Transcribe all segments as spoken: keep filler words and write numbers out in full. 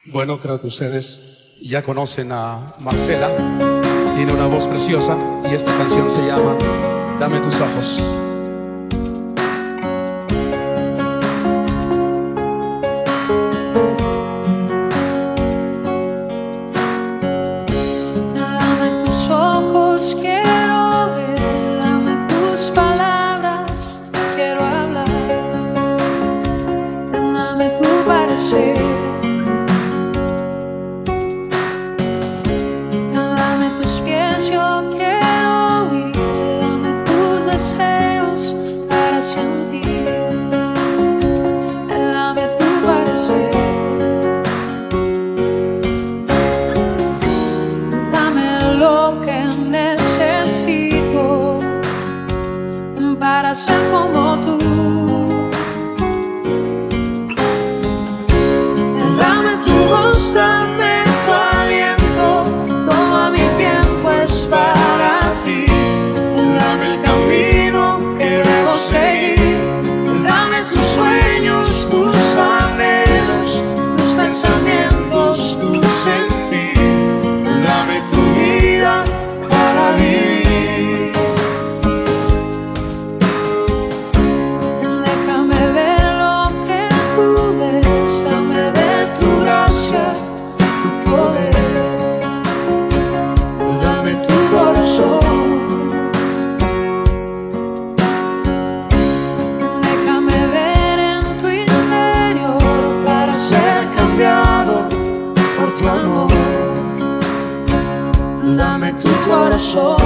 Bueno, creo que ustedes ya conocen a Marcela. Tiene una voz preciosa y esta canción se llama Dame tus ojos. Para ser como tú, dame tu voz, dame tu aliento, todo mi tiempo es para ti. Dame el camino que debo seguir, dame tus sueños, tus anhelos, tus pensamientos, tu sentir. Dame tu vida para vivir. Dame tu corazón,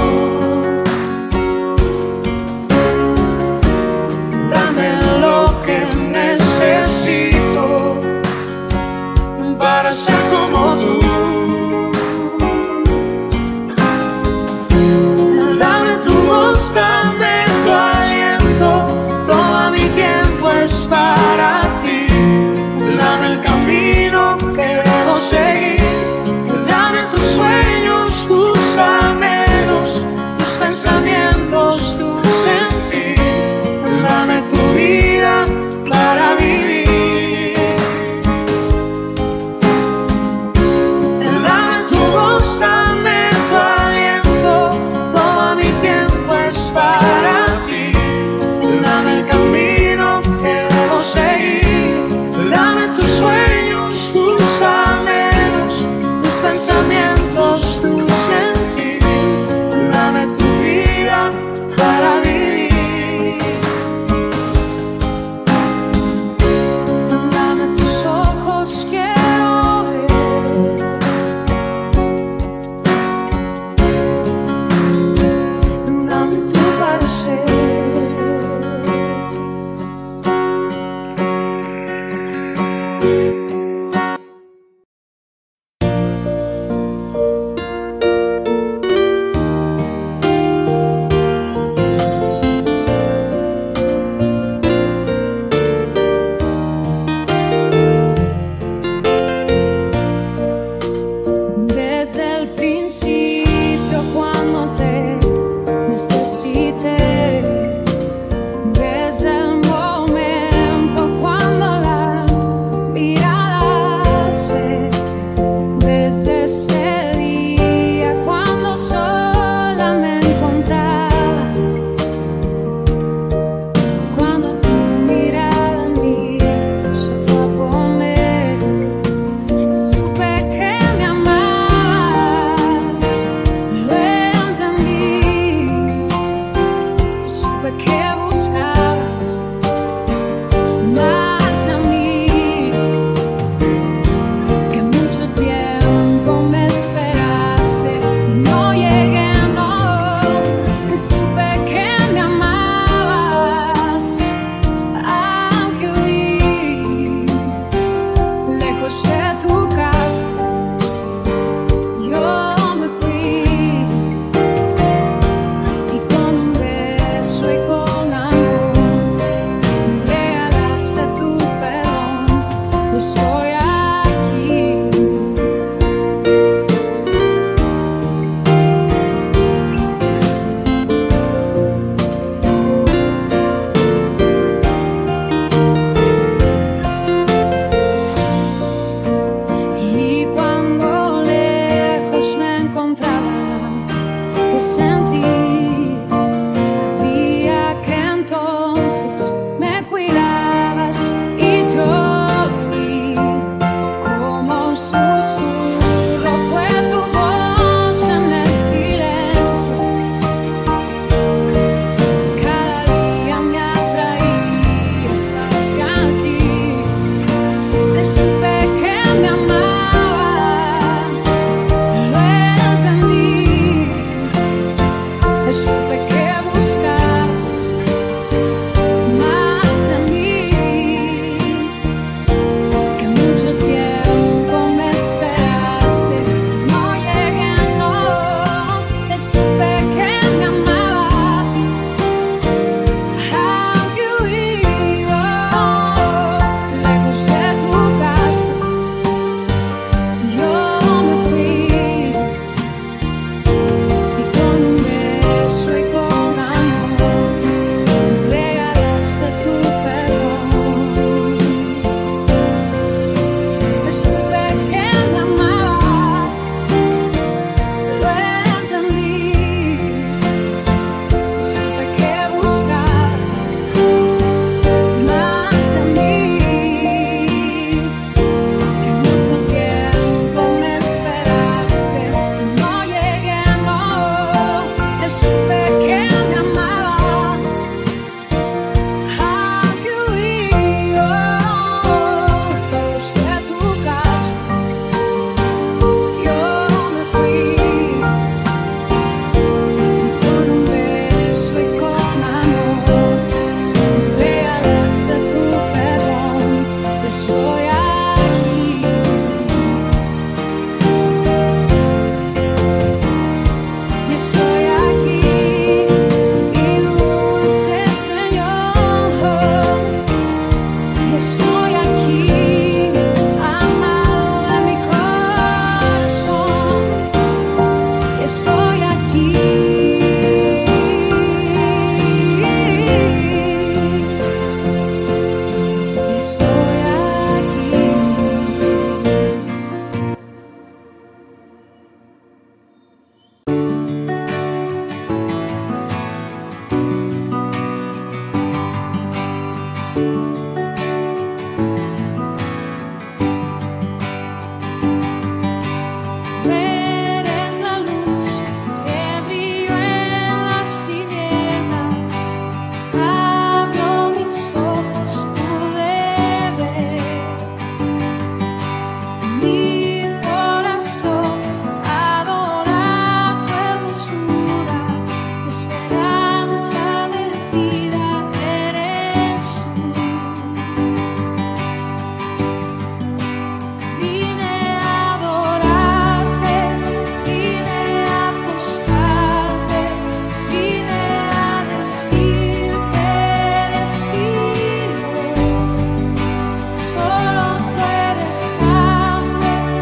dame lo que necesito para ser como tú. Dame tu voz, dame tu aliento, todo mi tiempo es para ti. Dame el camino que debo seguir, dame tus sueños, tus anhelos, tus pensamientos, tu sentir. Dame tu vida para vivir. Solo tú eres grande.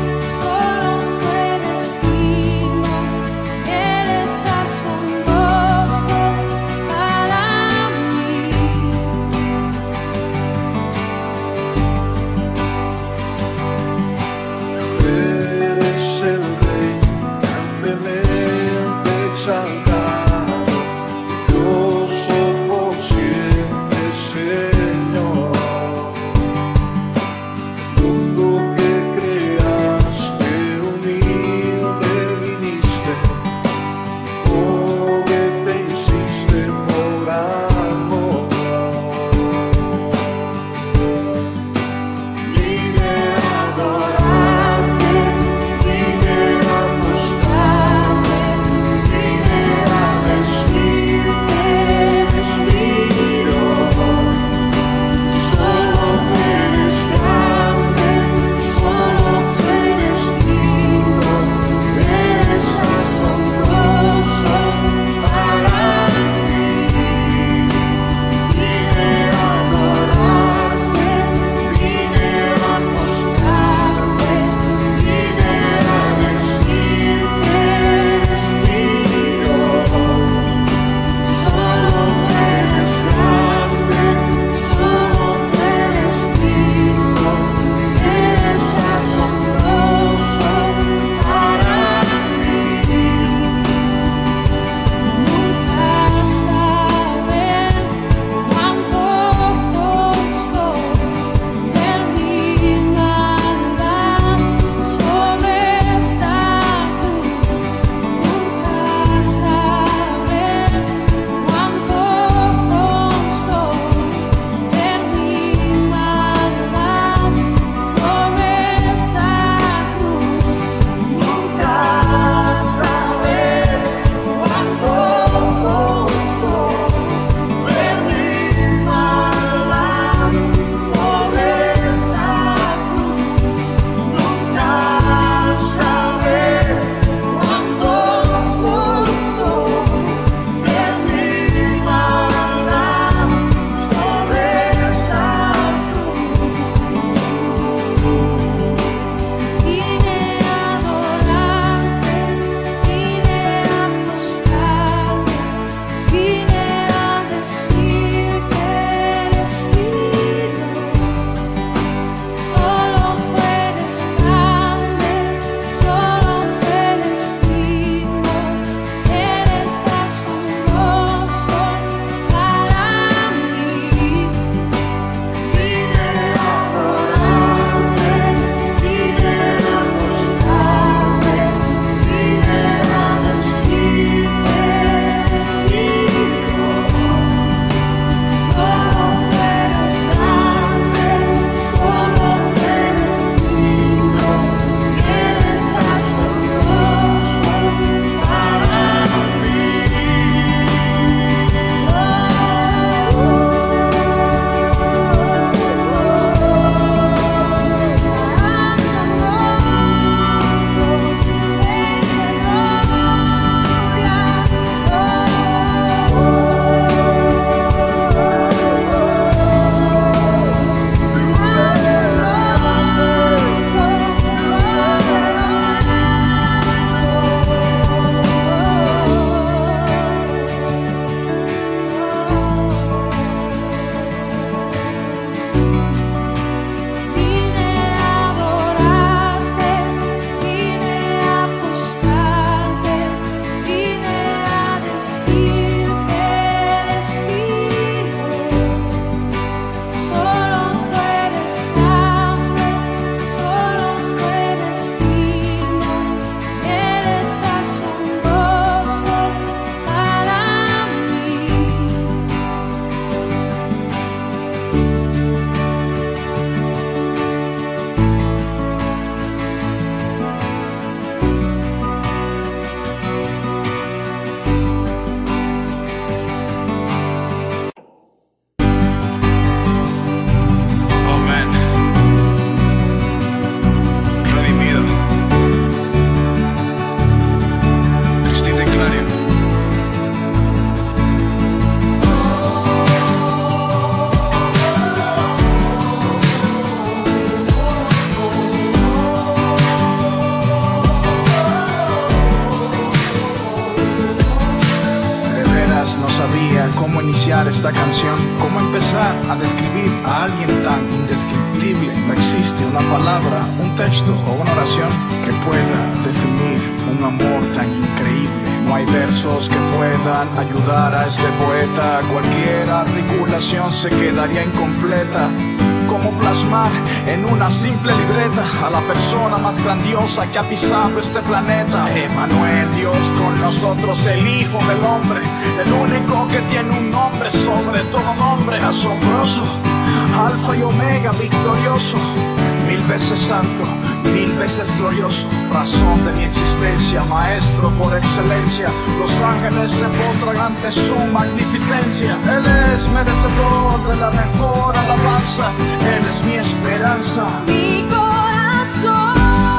cómo iniciar esta canción, cómo empezar a describir a alguien tan indescriptible. No existe una palabra, un texto o una oración que pueda definir un amor tan increíble. No hay versos que puedan ayudar a este poeta. Cualquier articulación se quedaría incompleta. Cómo plasmar en una simple libreta a la persona más grandiosa que ha pisado este planeta. Emmanuel, Dios con nosotros, el Hijo del Hombre, el único que tiene un nombre sobre todo nombre. Asombroso, Alfa y Omega, victorioso, mil veces santo, mil veces glorioso, razón de mi existencia, maestro por excelencia. Los ángeles se postran ante su magnificencia. Él es merecedor de la mejor alabanza. Él es mi esperanza. Mi corazón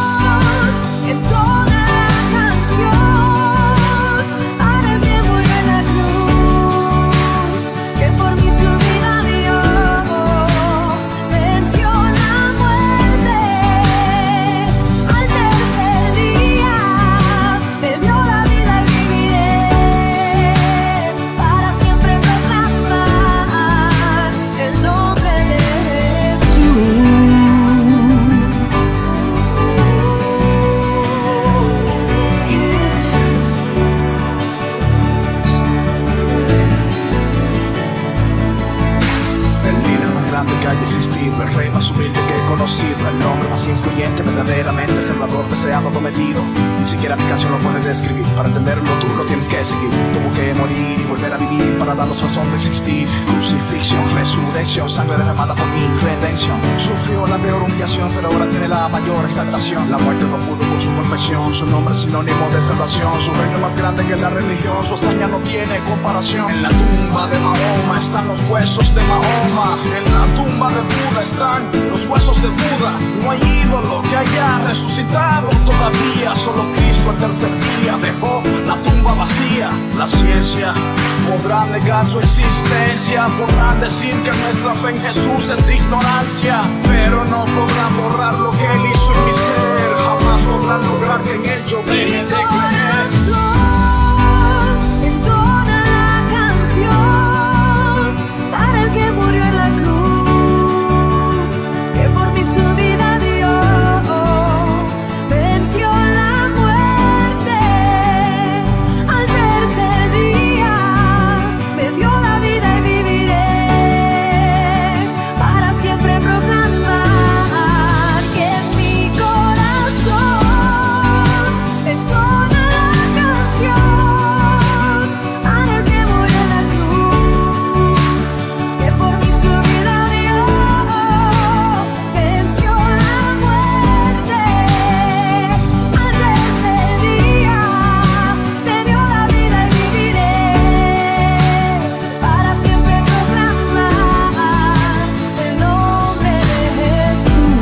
entona la canción para el que murió en la cruz, que por mí su vida dio, venció la muerte al tercer día, me dio la vida y viviré para siempre proclamar el nombre de que haya existido, el rey más humilde que he conocido, el hombre más influyente, verdaderamente salvador, deseado, prometido. Ni siquiera mi canción lo puede describir. Para entenderlo tú lo tienes que seguir. Tuvo que morir y volver a vivir para darnos razón de existir. Crucifixión, resurrección, sangre derramada por mi redención. Sufrió la peor humillación, pero ahora tiene la mayor exaltación. La muerte no pudo con su perfección. Su nombre es sinónimo de salvación. Su reino es más grande que la religión. Su hazaña no tiene comparación. En la tumba de Mahoma están los huesos de Mahoma. En la tumba de Buda están los huesos de Buda. No hay ídolo que haya resucitado todavía. Solo Cristo al tercer día dejó la tumba vacía. La ciencia podrá negar su existencia, podrán decir que nuestra fe en Jesús es ignorancia, pero no podrán borrar lo que Él hizo en mi ser. Jamás podrán lograr que en Él yo deje de creer. Entona la canción para el que murió en la cruz, que por mí su vida dio, venció la muerte al tercer día, me dio la vida y viviré para siempre proclamar que en mi corazón entona la canción para el que murió en la cruz, que por mí su vida dio, venció la muerte al tercer día, me dio la vida y viviré para siempre proclamar el nombre de Jesús.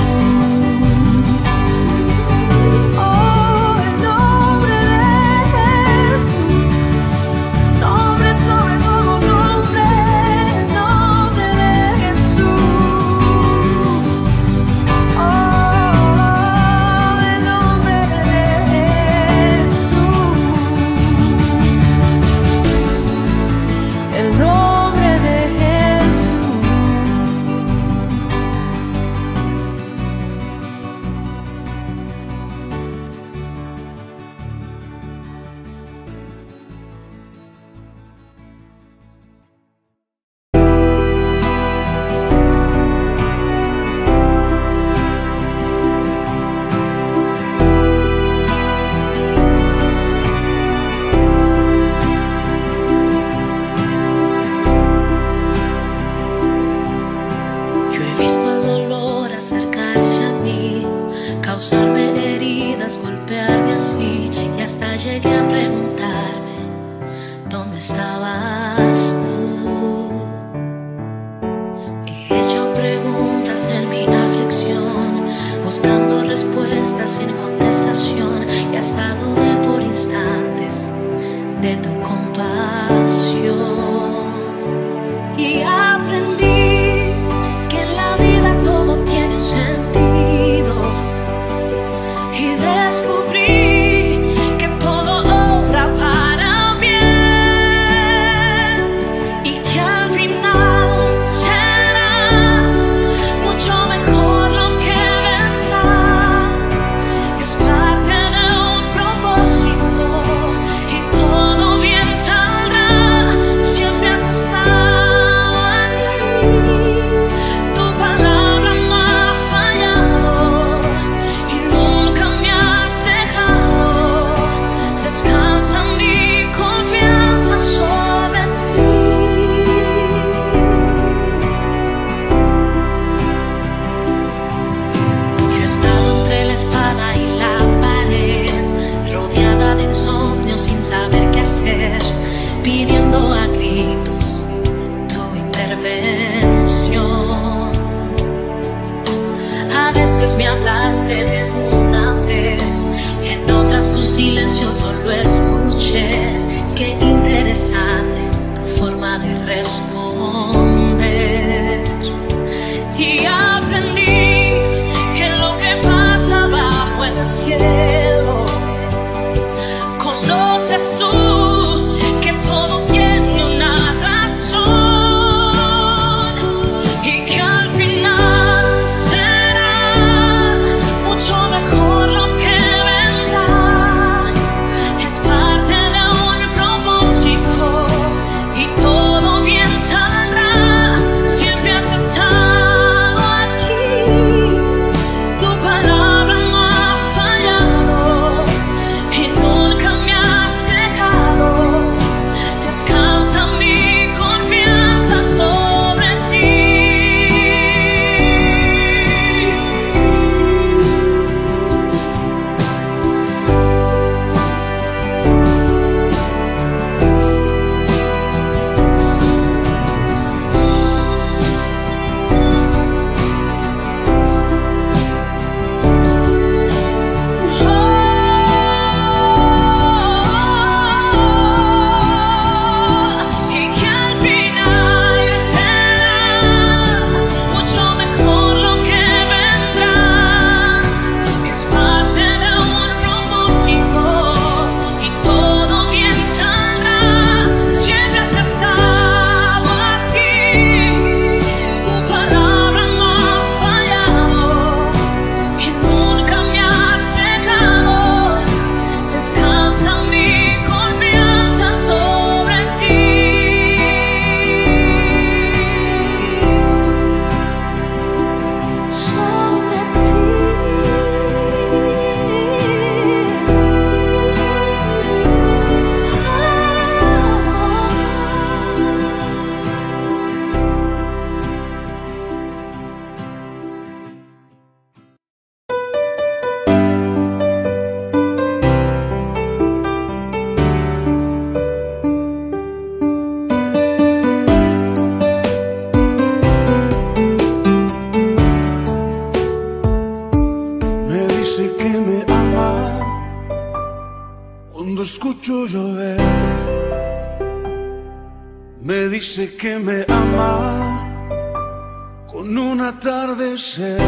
Oh, el nombre de Jesús, nombre sobre todo nombre, el nombre de Jesús. Oh, el nombre de Jesús, el nombre de Jesús. Yo he visto el dolor acercarse a mí, causarme heridas, golpearme así, y hasta llegué a preguntarme, ¿dónde estabas tú? He hecho preguntas en mi aflicción, buscando respuestas sin contestación, y hasta dudé por instantes de tu compasión. Y aprendí que en la vida todo tiene un sentido, y descubrí que todo obra para bien pidiendo a gritos tu intervención. A veces me hablaste de una vez, en otras tu silencio solo escuché. Qué interesante tu forma de responder. Y aprendí que lo que pasa bajo el cielo, conoces tú que todo tiene una razón, y que al final será mucho mejor lo que vendrá. Es parte de un propósito y todo bien saldrá. Siempre has estado aquí, tu palabra no ha fallado y nunca me has dejado. Descansa mi confianza sobre ti. Y que al final será mucho mejor lo que vendrá. Es parte de un propósito y todo bien saldrá. Siempre has estado aquí, tu palabra no ha fallado y nunca me has dejado. Descansa mi confianza sobre ti. Sobre ti. Me dice que me ama cuando escucho llover. Me dice que me ama con un atardecer.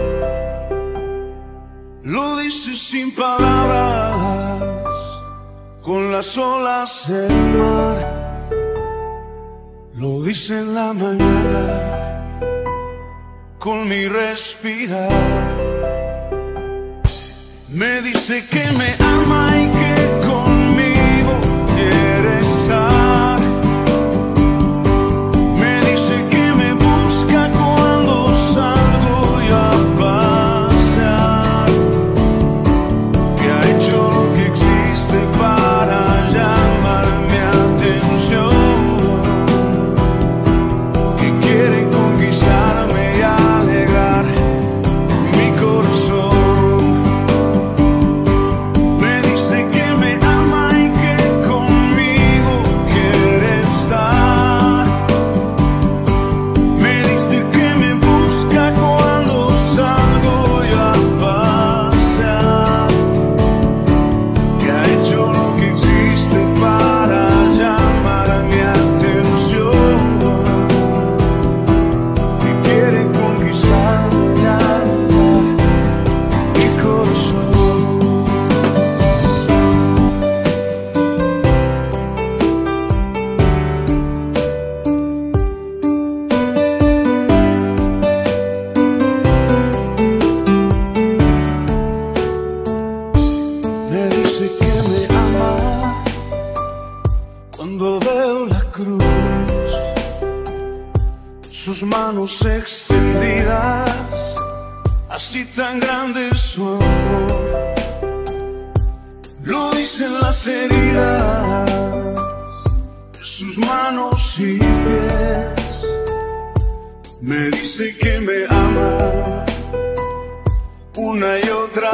Lo dice sin palabras, con las olas del mar. Lo dice en la mañana, con mi respirar. Me dice que me ama y que conmigo quiere estar. Me dice que me busca cuando salgo y a pasear. Que ha hecho lo que existe para llamar mi atención. Que quiere conquistarme y alegrar mi corazón. Me dice que me ama y que conmigo quiere estar. Me dice que me busca cuando salgo y a pasear. Que ha hecho lo que existe para llamar mi atención. Que quiere conquistarme y alegrar mi corazón. Me dice que me ama cuando veo la cruz, sus manos extendidas, así tan grande es su amor. Lo dicen las heridas de sus manos y pies. Me dice que me ama una y otra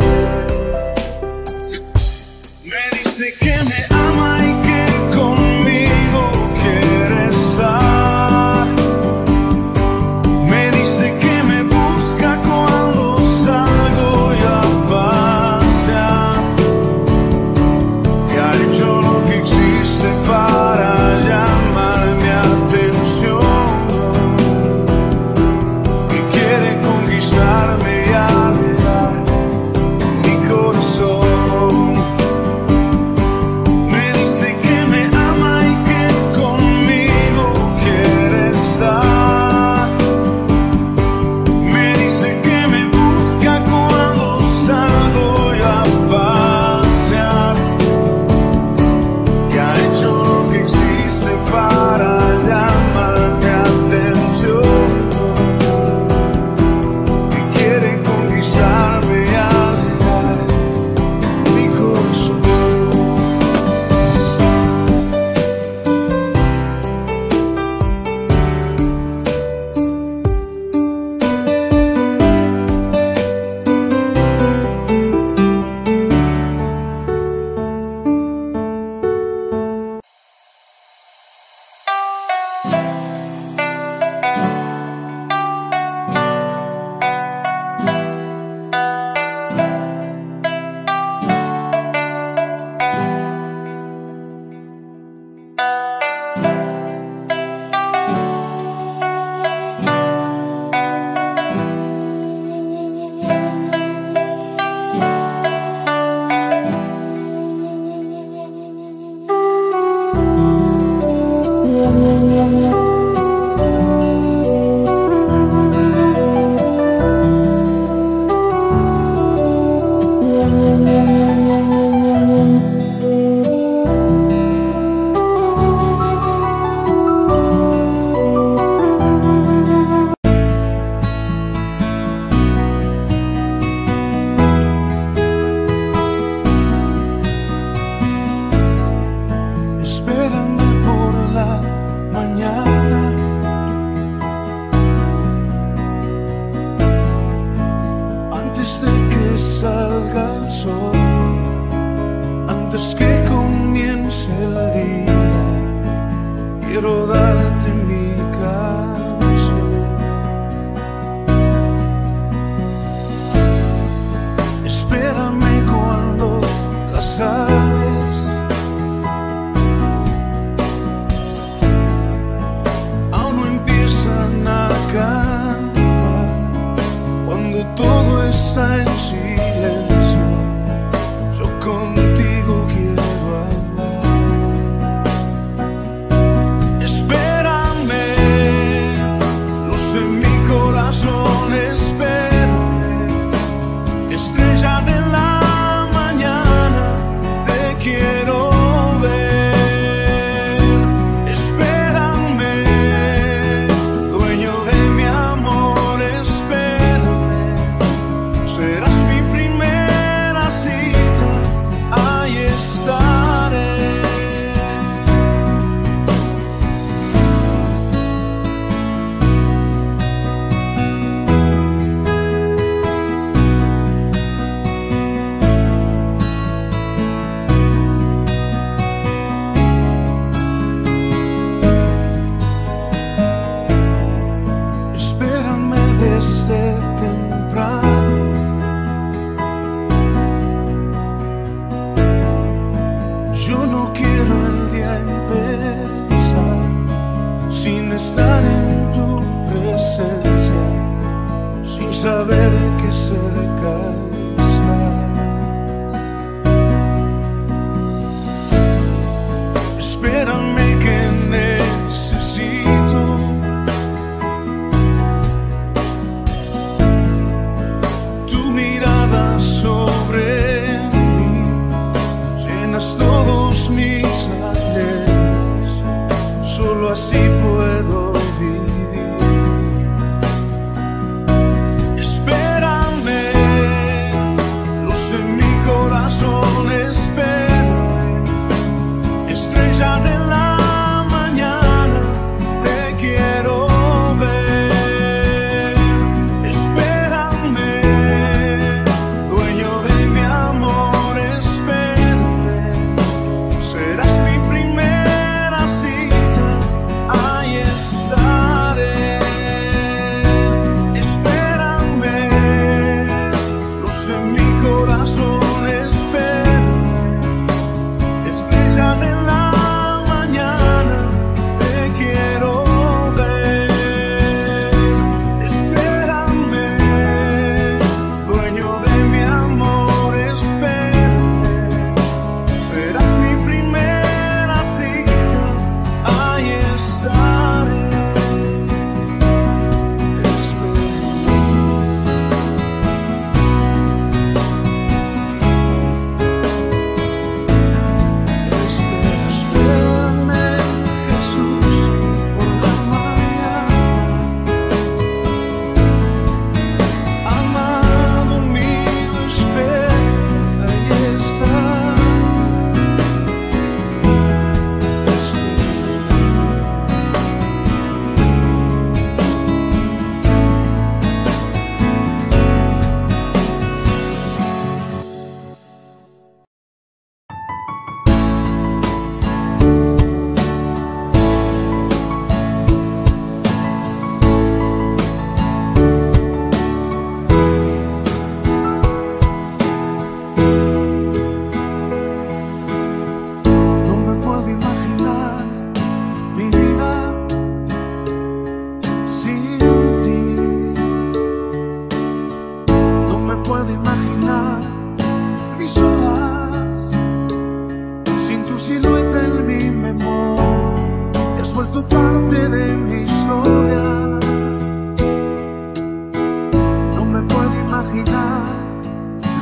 vez. Me dice que me ama y que conmigo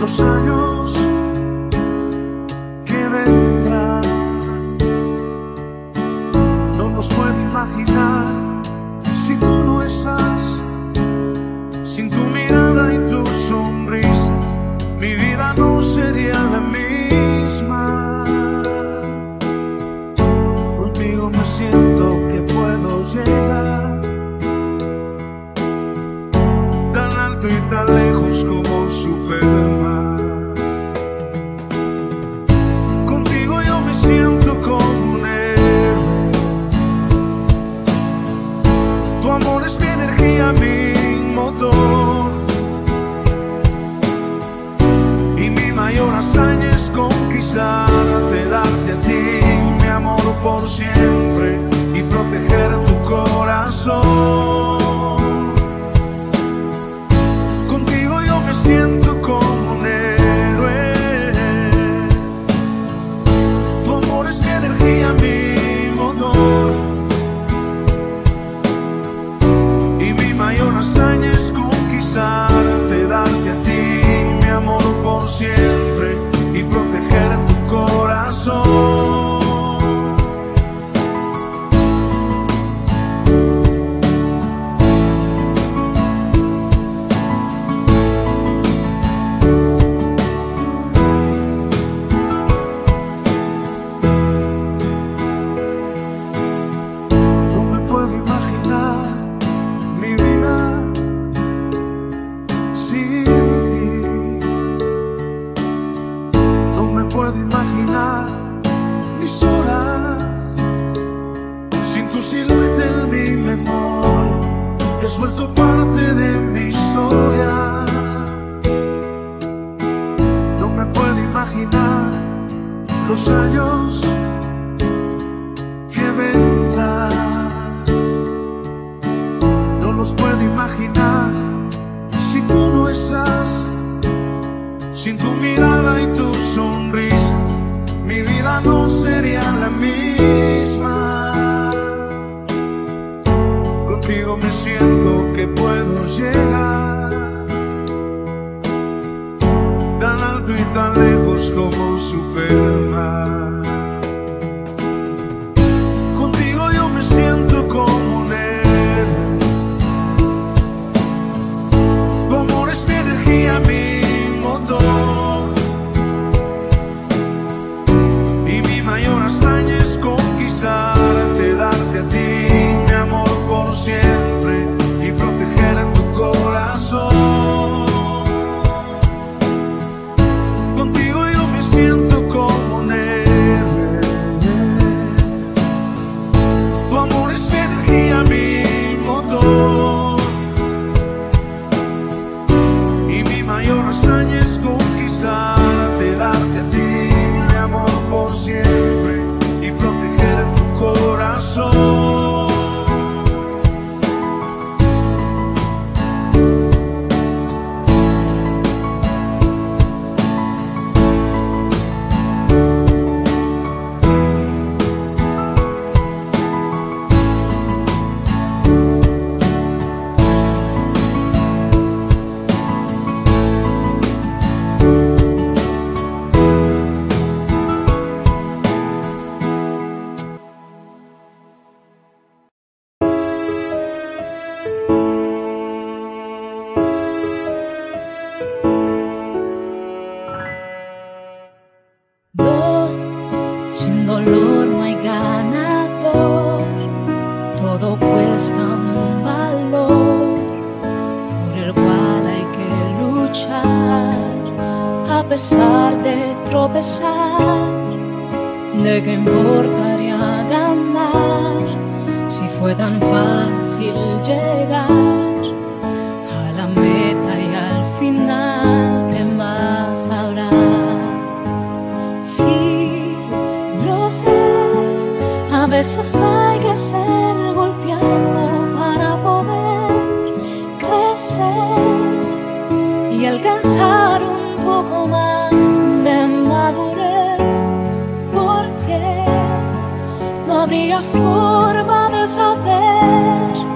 los años que vendrán. No los puedo imaginar si tú no estás, sin tu mirada y tu sonrisa, mi vida no sería la misma. Contigo me siento que puedo llegar tan alto y tan lejos como Superman. Contigo yo me siento como un héroe. Tu amor es mi energía, mi motor, y mi mayor hazaña es conquistarte, darte a ti mi amor por siempre y proteger tu corazón. Contigo yo me siento como un héroe. Tu amor es mi energía, mi motor, y mi mayor hazaña es conquistarte, darte a ti mi amor por siempre y proteger tu corazón. Los años que vendrán, no los puedo imaginar si tú no estás, sin tu mirada y tu sonrisa, mi vida no sería la misma. Contigo me siento que puedo llegar tan alto y tan lejos como Superman. Contigo yo me siento como un héroe. Tu amor es mi energía, mi motor, y mi mayor hazaña es conquistarte, darte a ti mi amor por siempre y proteger tu corazón. Contigo yo me siento como un héroe. Tu amor es mi energía, mi motor, y mi mayor hazaña es conquistarte, darte a ti mi amor por siempre y proteger tu corazón. Sin dolor no hay ganador, todo cuesta un valor por el cual hay que luchar. A pesar de tropezar, ¿de qué importaría ganar si fue tan fácil llegar a la meta y al final? ¿Qué más habrá? Sí, lo sé, a veces hay que ser golpeado para poder crecer y alcanzar un poco más de madurez, porque no habría forma de saber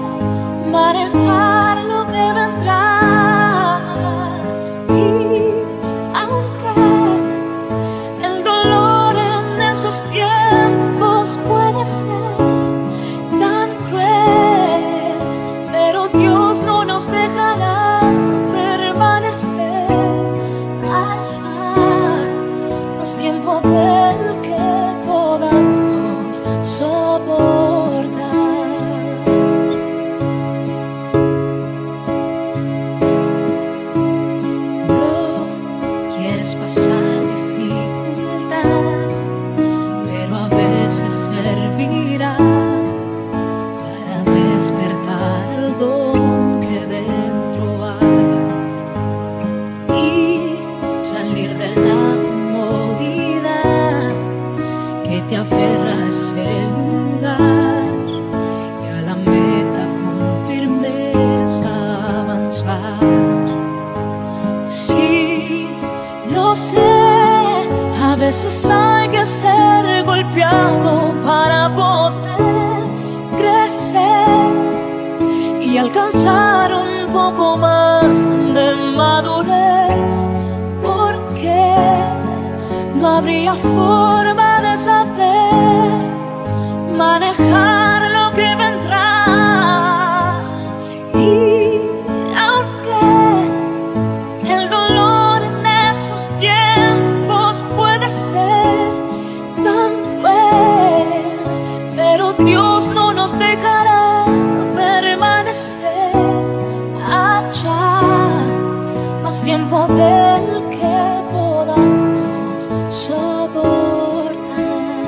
manejar lo que vendrá y ves pasar dificultad, pero a veces servirá para despertar el don que dentro hay y salir de la comodidad que te aferra a ese lugar y a la meta con firmeza avanzar. Sí, lo sé, a veces hay que ser golpeado para poder crecer y alcanzar un poco más de madurez, porque no habría forma de saber manejar lo que vendrá. Y aunque el dolor en esos tiempos puede ser tan cruel, pero Dios no nos dejará permanecer allá más tiempo del que podamos soportar.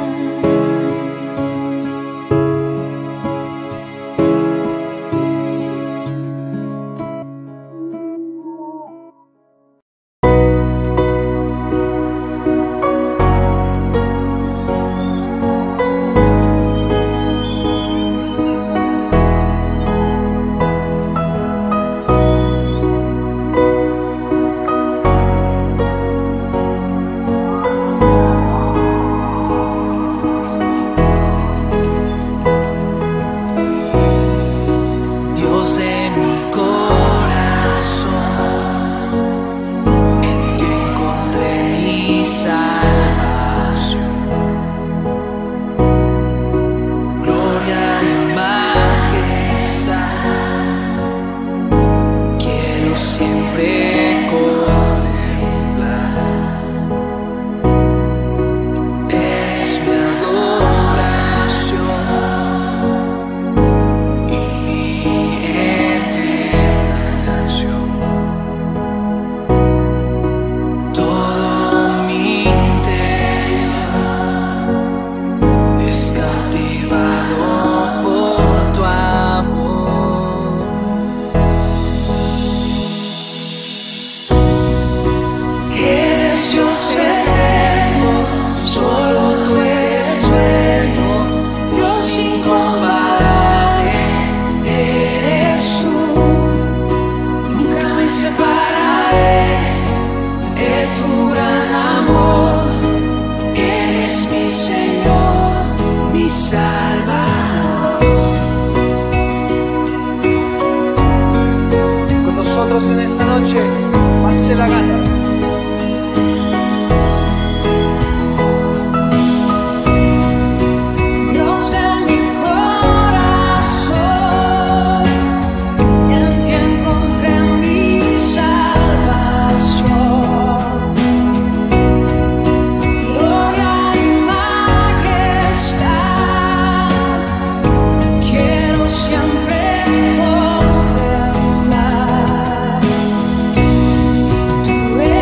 En esta noche, pase la gana. Dios en mi corazón, en ti encontré mi salvación. Gloria y majestad, quiero siempre contemplar. Tú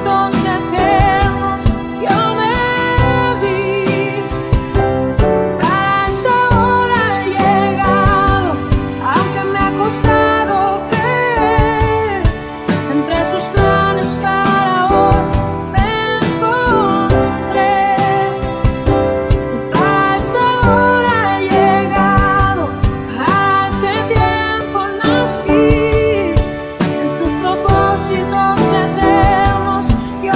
propósitos eternos yo me di. Para esta hora he llegado, aunque me ha costado creer. Entre sus planes para hoy me encontré. Para esta hora he llegado, a este tiempo nací. En sus propósitos eternos yo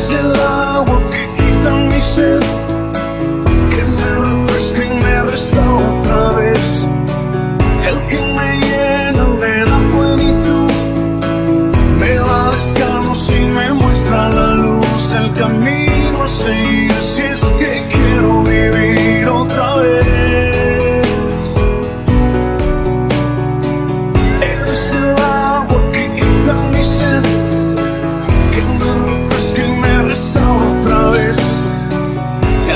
Eres el agua que quita mi sed, que me refresca y me restaura otra vez. El que me llena, me da plenitud, me da descanso y me muestra la luz del camino a seguir. Si es que quiero vivir otra vez. Eres el agua que quita mi sed, que me refresca y me restaura otra vez.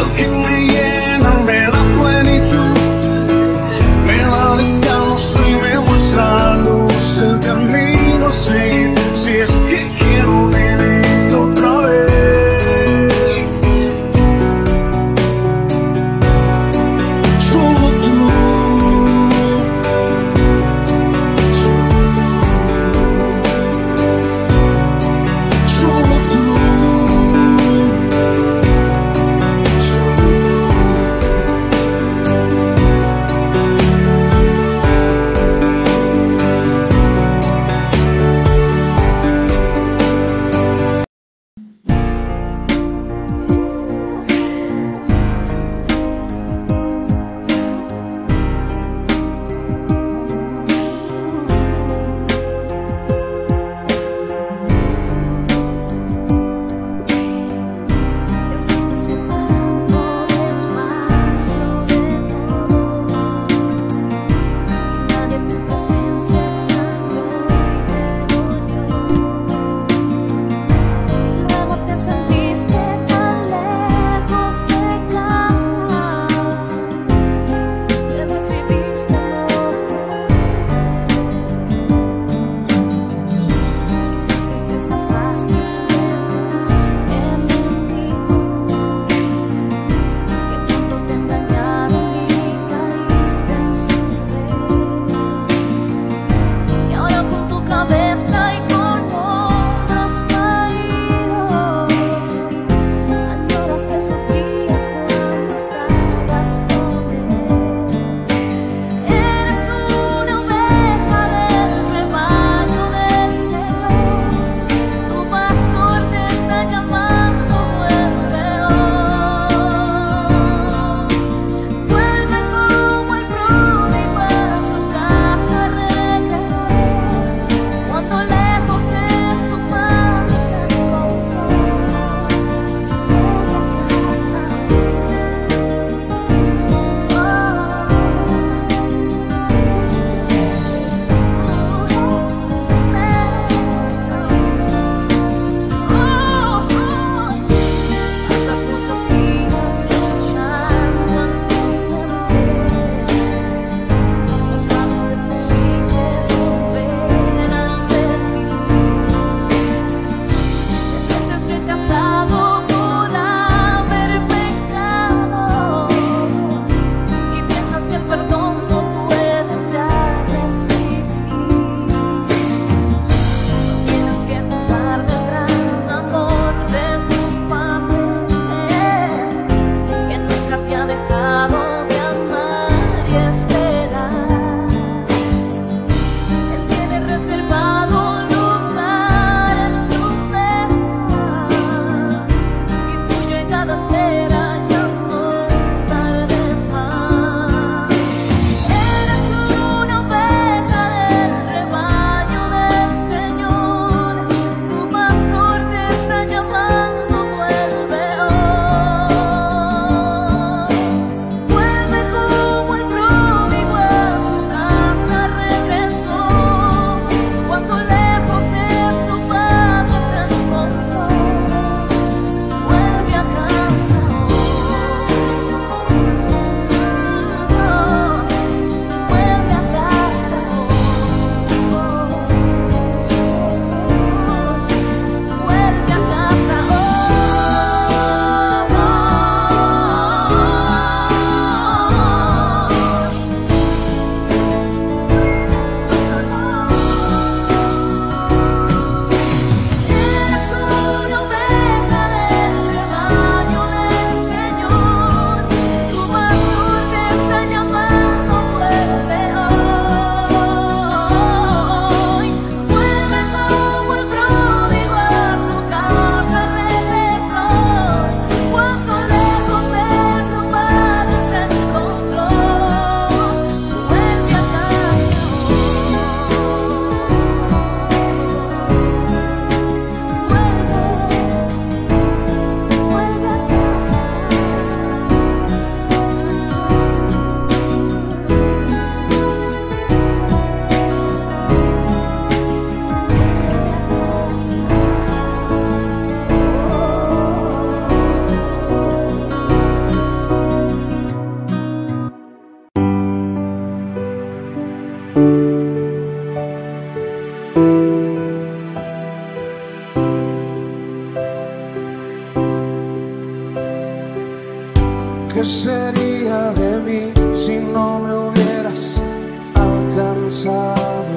¿Qué sería de mí si no me hubieras alcanzado?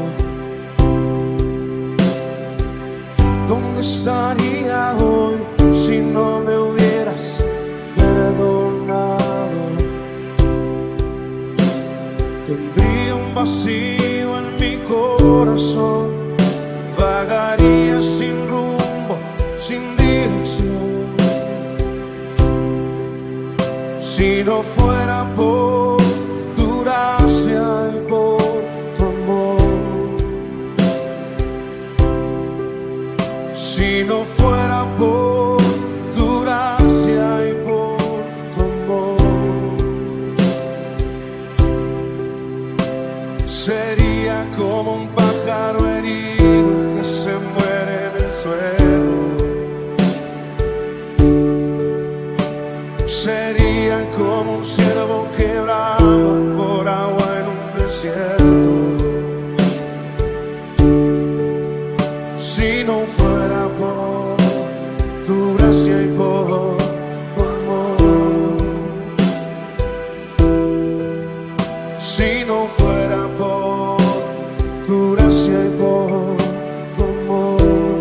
¿Dónde estaría hoy si no me hubieras perdonado? Tendría un vacío en mi corazón, vagaría sin rumbo, sin dirección. Si no fuera por tu gracia y por tu amor, si no fuera por tu gracia y por tu amor, sería como un pájaro herido que se muere en el suelo. Sería como un ciervo que brama por agua en un desierto. Si no fuera por tu gracia y por tu amor, si no fuera por tu gracia y por tu amor,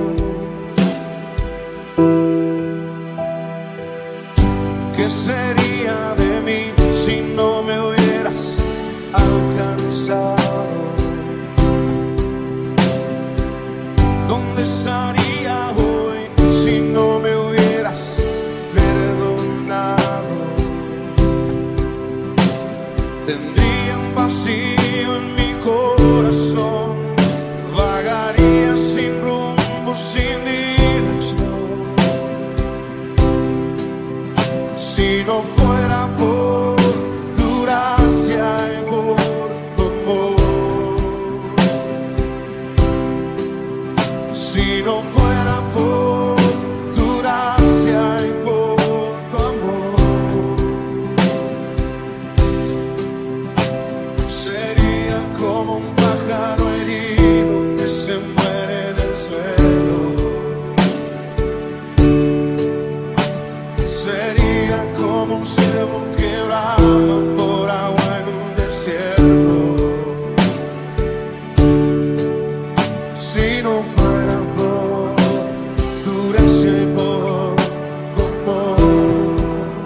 ¿qué sería de mí si no me hubieras alcanzado? ¿Dónde estaría hoy si no me hubieras perdonado? Tendría un vacío en mi corazón, vagaría sin rumbo, sin dirección. Si no fuera por tu gracia y por tu amor, si no fuera por tu gracia y por tu amor, sería como un pájaro herido que se muere en el suelo. Sería como un ciervo que brama por agua en un desierto. Si no fuera por tu gracia y por tu amor,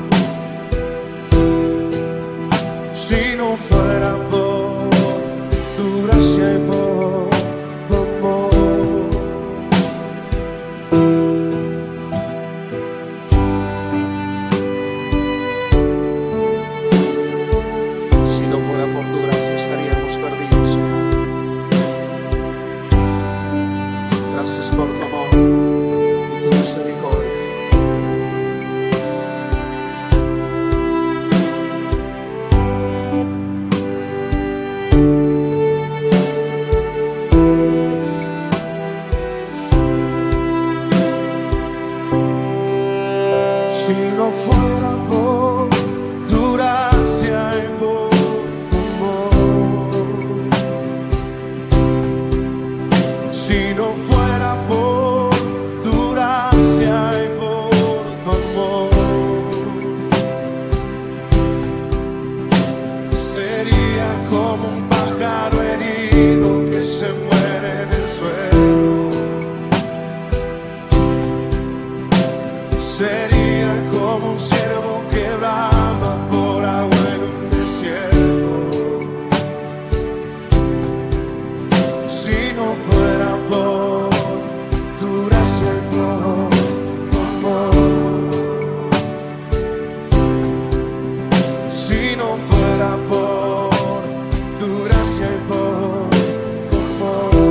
si no fuera por tu gracia y por tu amor, si no fuera por tu gracia estaríamos perdidos, Señor. Gracias por tu amor y tu misericordia. Si no fuera por tu gracia y por tu amor, si no fuera por tu gracia y por tu amor, sería como un pájaro herido que se muere en el suelo. Sería como un ciervo que brama por agua en un desierto. Si no fuera por tu gracia y por tu amor, si no fuera por tu gracia y por tu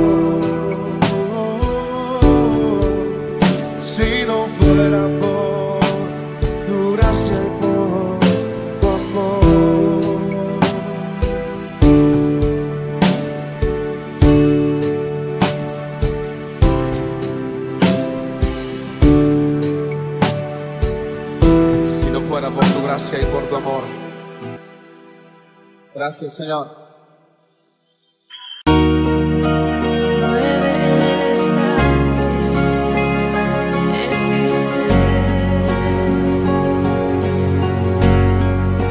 amor, si no fuera por tu gracia y por tu amor, si no fuera por tu gracia y por tu amor. Gracias, Señor. Mueve el estanque en mi ser.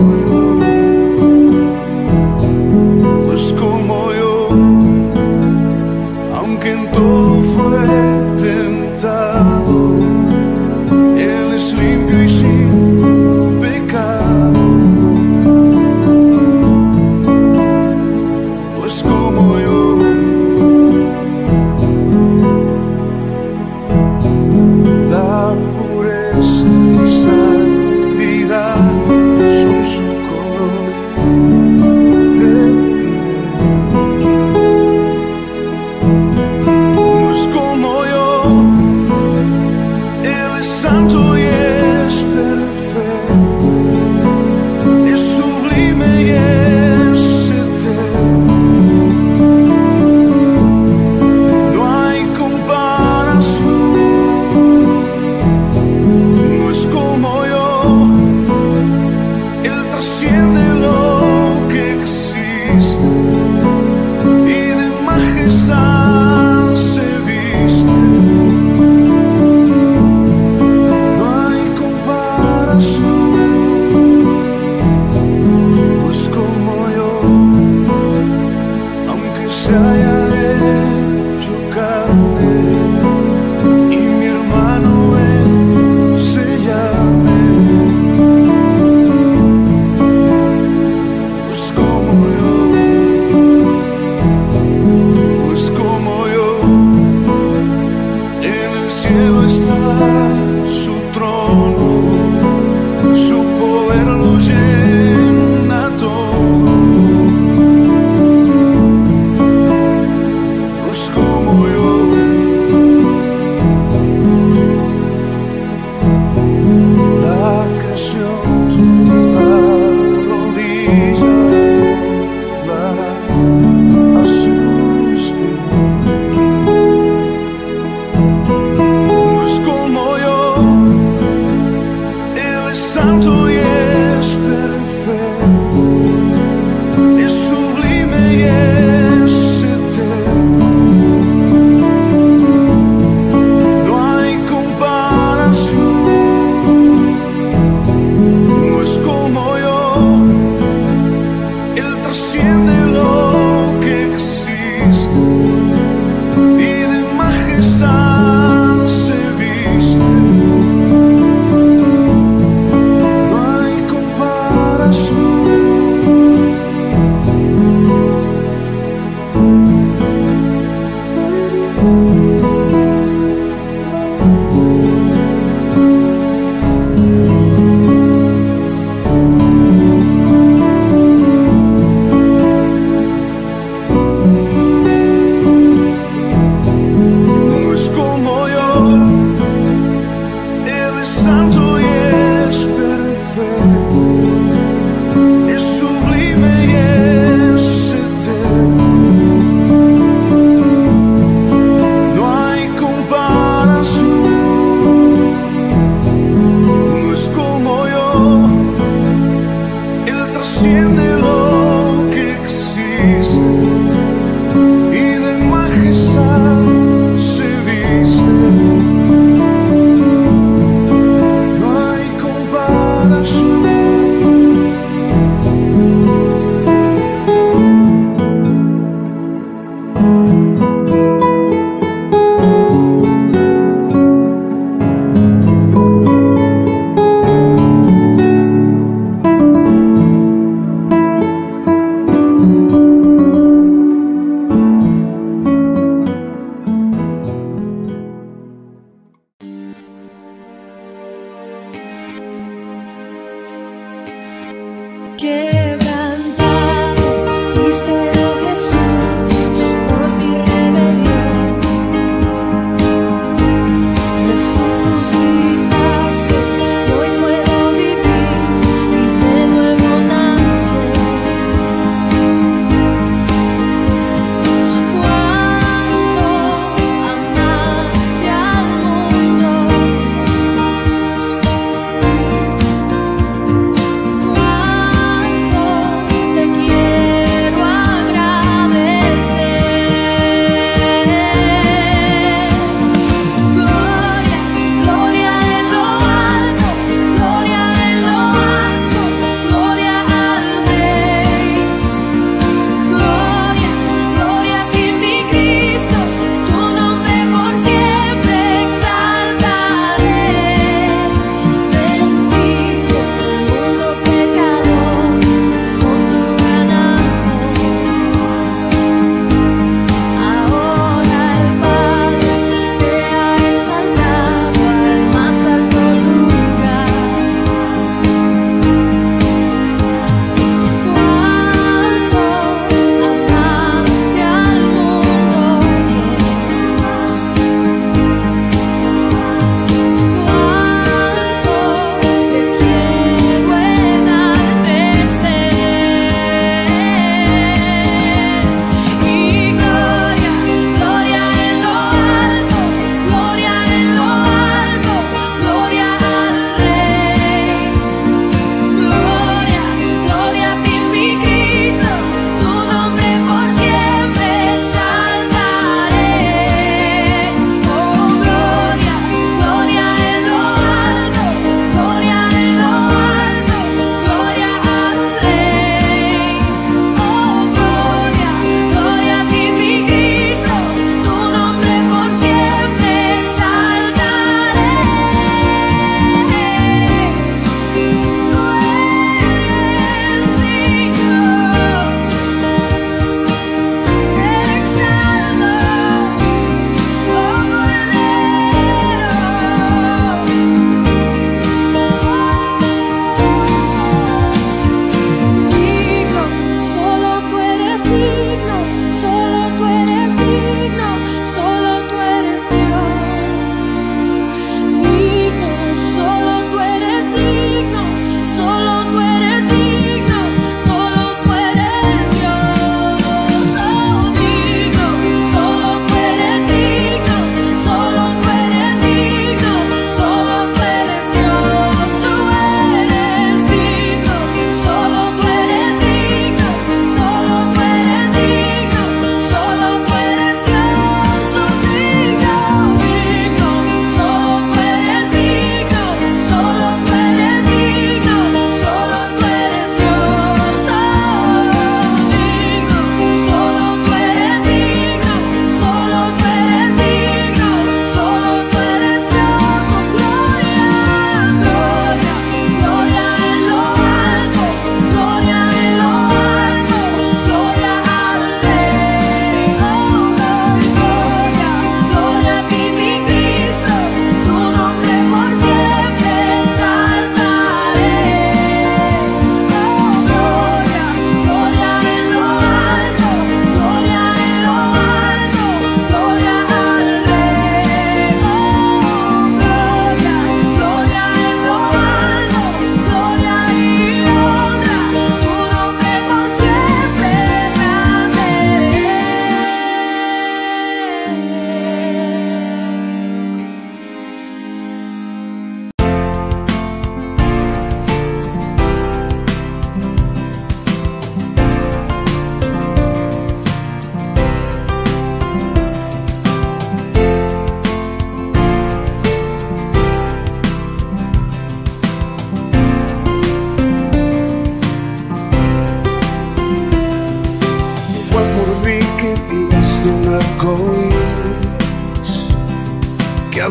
Cuánto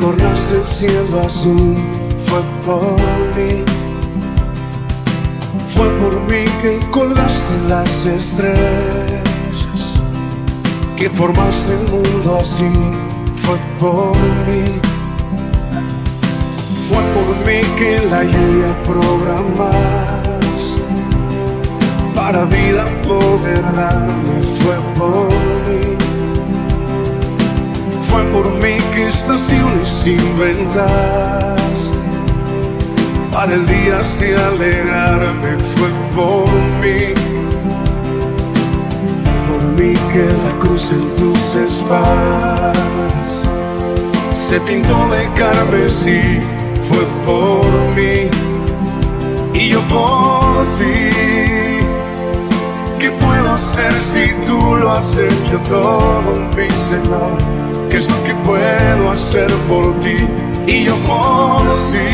adornaste el cielo azul, fue por mí. Fue por mí que colgaste las estrellas, que formaste el mundo así, fue por mí. Fue por mí que la lluvia programaste para vida poder darme, fue por mí. Fue por mí que estaciones inventaste para el día así alegrarme, fue por mí. Fue por mí que la cruz en tus espaldas se pintó de carmesí, fue por mí. Y yo por ti, ¿qué puedo hacer si tú lo has hecho todo, mi Señor? ¿Qué es lo que puedo hacer por ti? Y yo por ti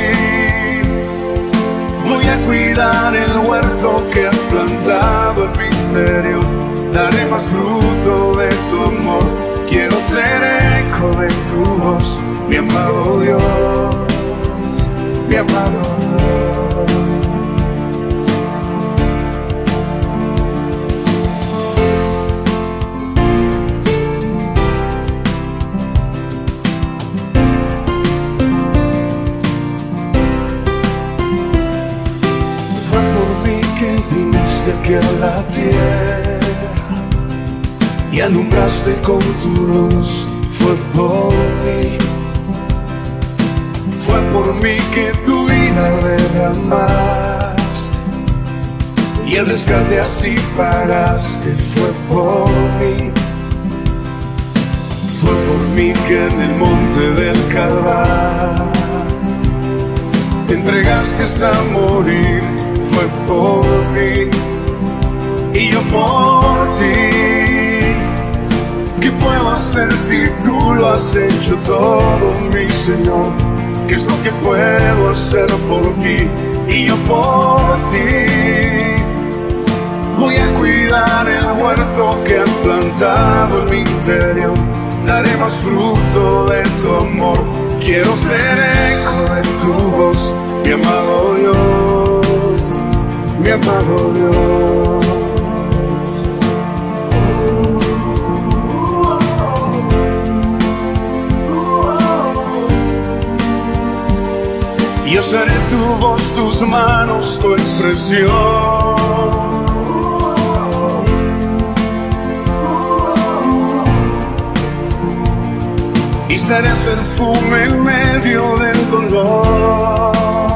voy a cuidar el huerto que has plantado en mi interior. Daré más fruto de tu amor. Quiero ser eco de tu voz, mi amado Dios, mi amado Dios. Aquí a la tierra y alumbraste con tu luz, fue por mí. Fue por mí que tu vida derramaste y el rescate así pagaste, fue por mí. Fue por mí que en el monte del Calvario te entregaste a morir, fue por mí. Y yo por ti, ¿qué puedo hacer si tú lo has hecho todo, mi Señor? ¿Qué es lo que puedo hacer por ti? Y yo por ti voy a cuidar el huerto que has plantado en mi interior. Daré más fruto de tu amor. Quiero ser eco de tu voz, mi amado Dios, mi amado Dios. Yo seré tu voz, tus manos, tu expresión. Y seré perfume en medio del dolor.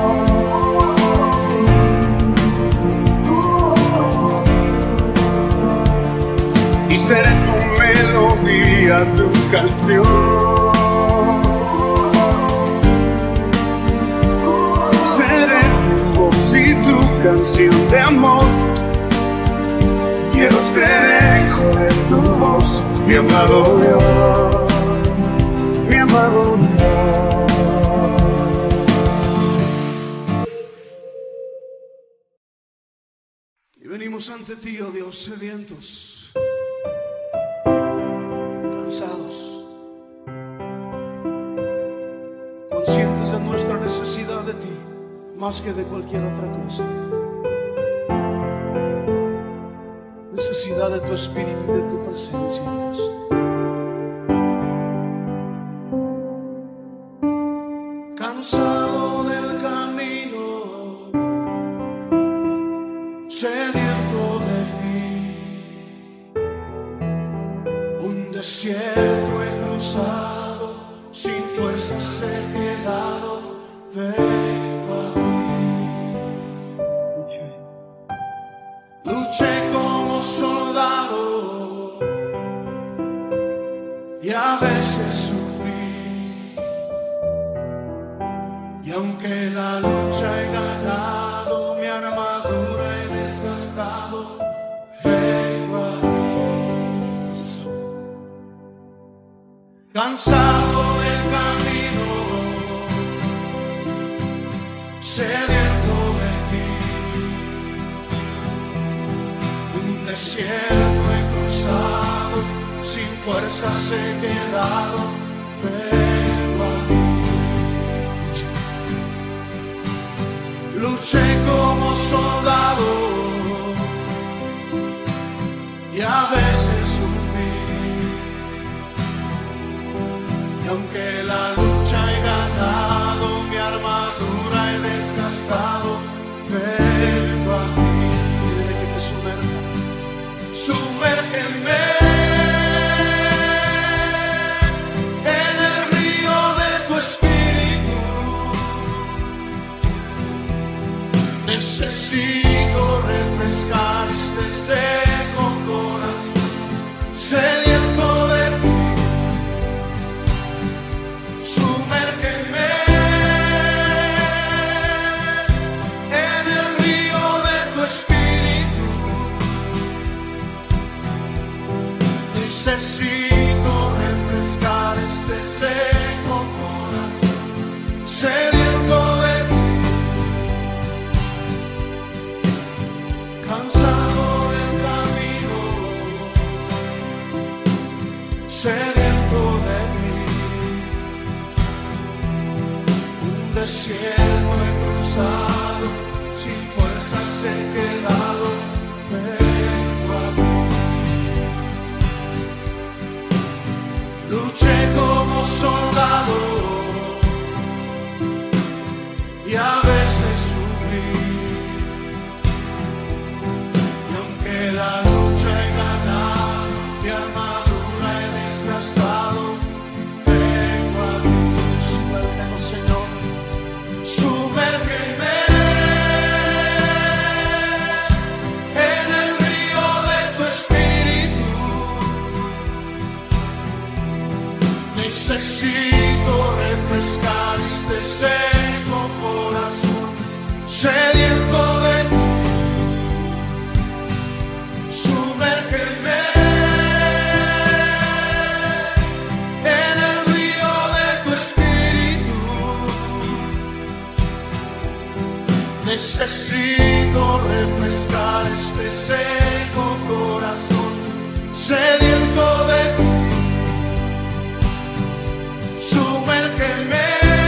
Y seré tu melodía, tu canción. Y tu canción de amor. Quiero ser eco de tu voz, mi amado Dios, mi amado Dios. Y venimos ante ti, oh Dios, sedientos, cansados, conscientes de nuestra necesidad de ti más que de cualquier otra cosa. Necesidad de tu espíritu y de tu presencia, Dios. Cansado del camino, sediento de ti, un desierto he cruzado, sin fuerzas he quedado. Vengo a ti. Luché como soldado y a veces sufrí, y aunque la lucha he ganado, mi armadura he desgastado, vengo a ti. Cansado del camino, sediento de ti, un desierto he cruzado, sin fuerzas he quedado, vengo a ti. Luché como soldado y a veces sufrí. Y aunque la lucha he ganado, mi armadura he desgastado, vengo a ti. Dile que te sumerja. Sumérgeme en el río de tu espíritu. Necesito refrescar este seco corazón, sediento de ti. Sumérgeme en el río de tu espíritu. Necesito refrescar este seco corazón, sediento de ti. Cansado del camino, sediento de ti. Un desierto he cruzado, sin fuerzas he quedado, vengo a ti. Luché como soldado y a veces sufrí. Y aunque la lucha he ganado, mi armadura he desgastado, vengo a ti. Sumérgeme, Señor, sumérgeme en el río de tu espíritu. Necesito refrescar este seco corazón, sediento de ti. Sumérgeme en el río de tu espíritu. Necesito refrescar este seco corazón, sediento de ti. Sumérgeme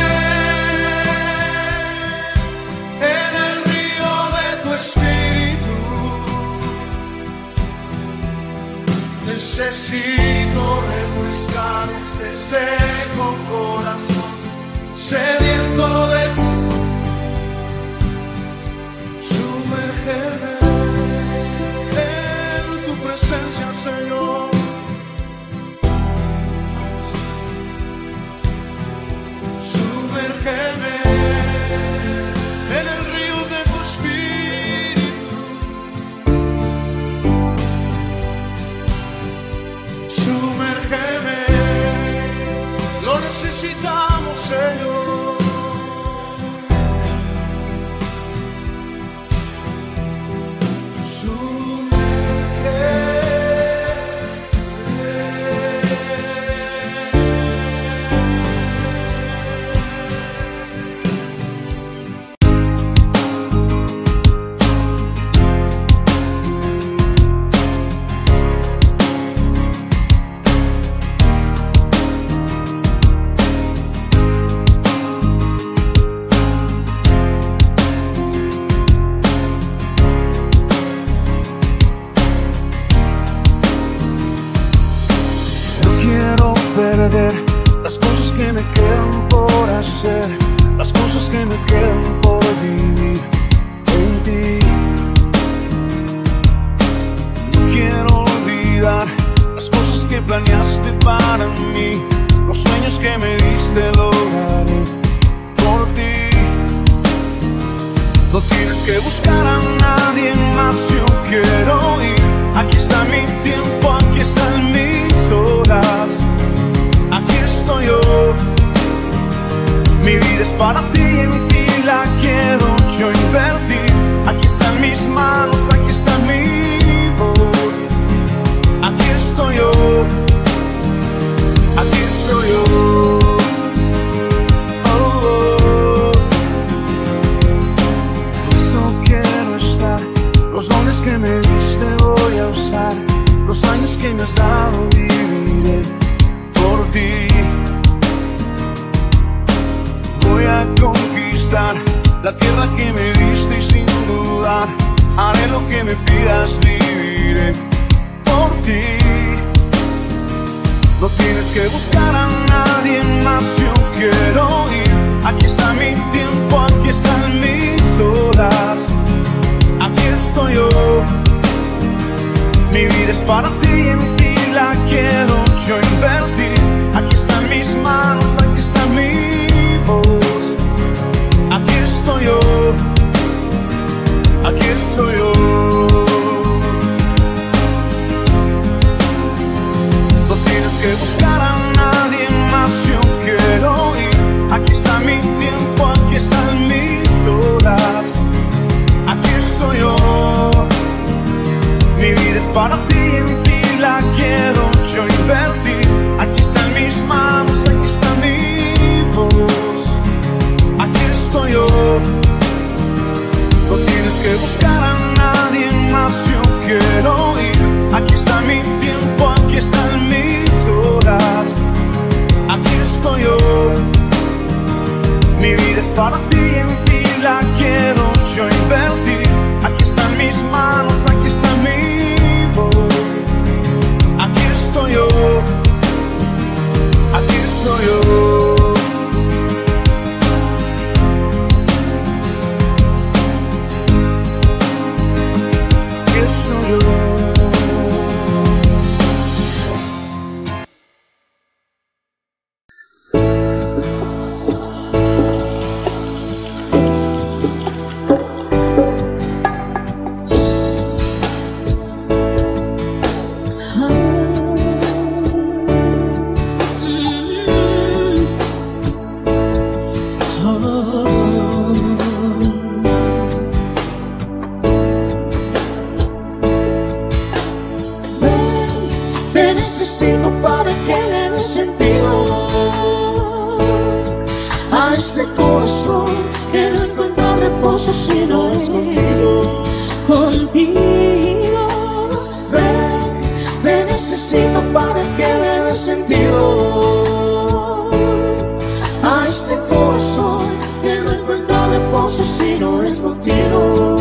en el río de tu espíritu. Necesito refrescar este seco corazón, sediento de ti. Sumérgeme en tu presencia, Señor. Sumérgeme en el río de tu espíritu. Sumérgeme, lo necesitamos, Señor. Las cosas que me quedan por hacer, las cosas que me quedan por vivir en ti. No quiero olvidar las cosas que planeaste para mí, los sueños que me diste lograré por ti. No tienes que buscar a nadie más, yo quiero ir. Aquí está mi tiempo, aquí están mis horas. Aquí estoy yo, mi vida es para ti, en ti la quiero yo invertir. Aquí están mis manos, aquí está mi voz. Aquí estoy yo, aquí estoy yo. Oh, oh. Eso quiero estar, los dones que me diste voy a usar, los años que me has dado viviré por ti. Voy a conquistar la tierra que me diste y sin dudar haré lo que me pidas, viviré por ti. No tienes que buscar a nadie más, yo quiero ir. Aquí está mi tiempo, aquí están mis horas, aquí estoy yo. Mi vida es para ti y en ti la quiero yo invertir. Aquí están mis manos, aquí está mi voz, aquí estoy yo, aquí estoy yo. No tienes que buscar a nadie más, yo quiero ir. Aquí está mi tiempo, aquí están mis horas, aquí estoy yo. Mi vida es para ti y en ti la quiero yo invertir. Aquí están mis manos, aquí está mi voz, aquí estoy yo. No tienes que buscar a nadie más, yo quiero ir. Aquí está mi tiempo, aquí están mis horas, aquí estoy yo. Mi vida es para ti y en ti la quiero yo invertir. Aquí están mis manos, aquí está mi voz, aquí estoy yo, aquí estoy yo. Aquí estoy yo. Necesito para que le dé sentido a este corazón que no encuentra reposo si no es contigo, contigo. Ven, te necesito para que le dé sentido a este corazón que no encuentra reposo si no es contigo.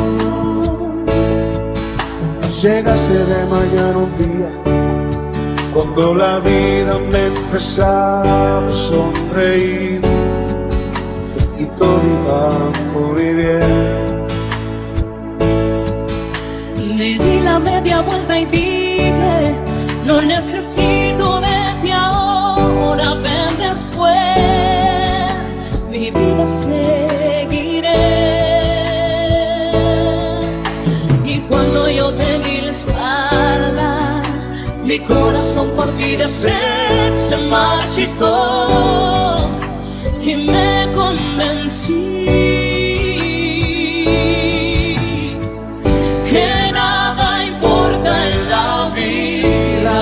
Llegase de mañana un día cuando la vida me empezaba a sonreír y todo iba muy bien. Le di la media vuelta y dije, no necesito de ti ahora, ven después, mi vida seguiré. Y cuando yo te di la espalda, mi corazón por ti de ser se marchitó y me convencí que nada importa en la vida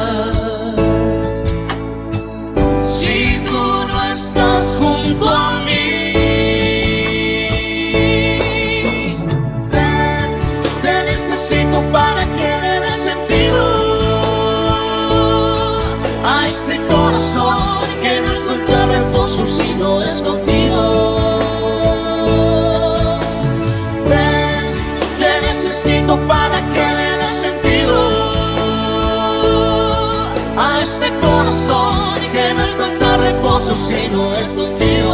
si tú no estás junto a mí. Ven, te necesito para que le dé sentido a este corazón que no encuentra reposo si no es contigo. Ven, te necesito para que le dé sentido a este corazón que no encuentra reposo si no es contigo.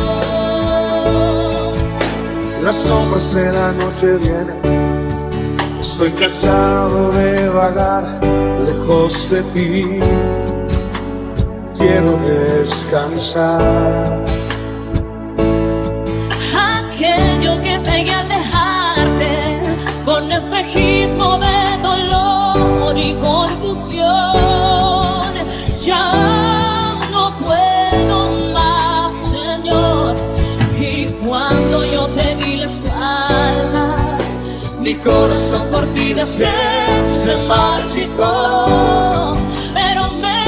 Las sombras de la noche vienen, estoy cansado de vagar lejos de ti. Quiero descansar. Aquello que seguía al dejarte con espejismo de dolor y confusión, ya no puedo más, Señor. Y cuando yo te di la espalda, mi corazón por ti de sed se marchitó, pero me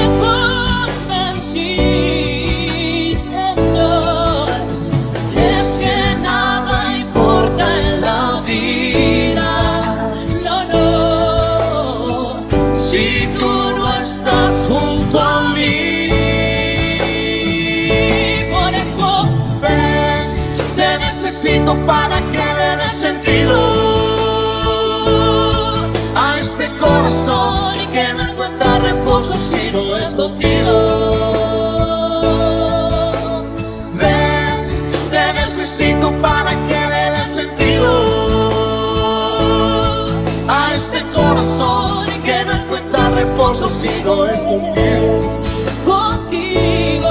convencí, Señor, es que nada importa en la vida, no, no, si tú no estás junto a mí. Por eso ven, te necesito para que le dé sentido a este corazón y que no encuentra reposo si no es contigo. Ven, te necesito para que le dé sentido a este corazón y que no encuentra reposo si no es contigo. Contigo.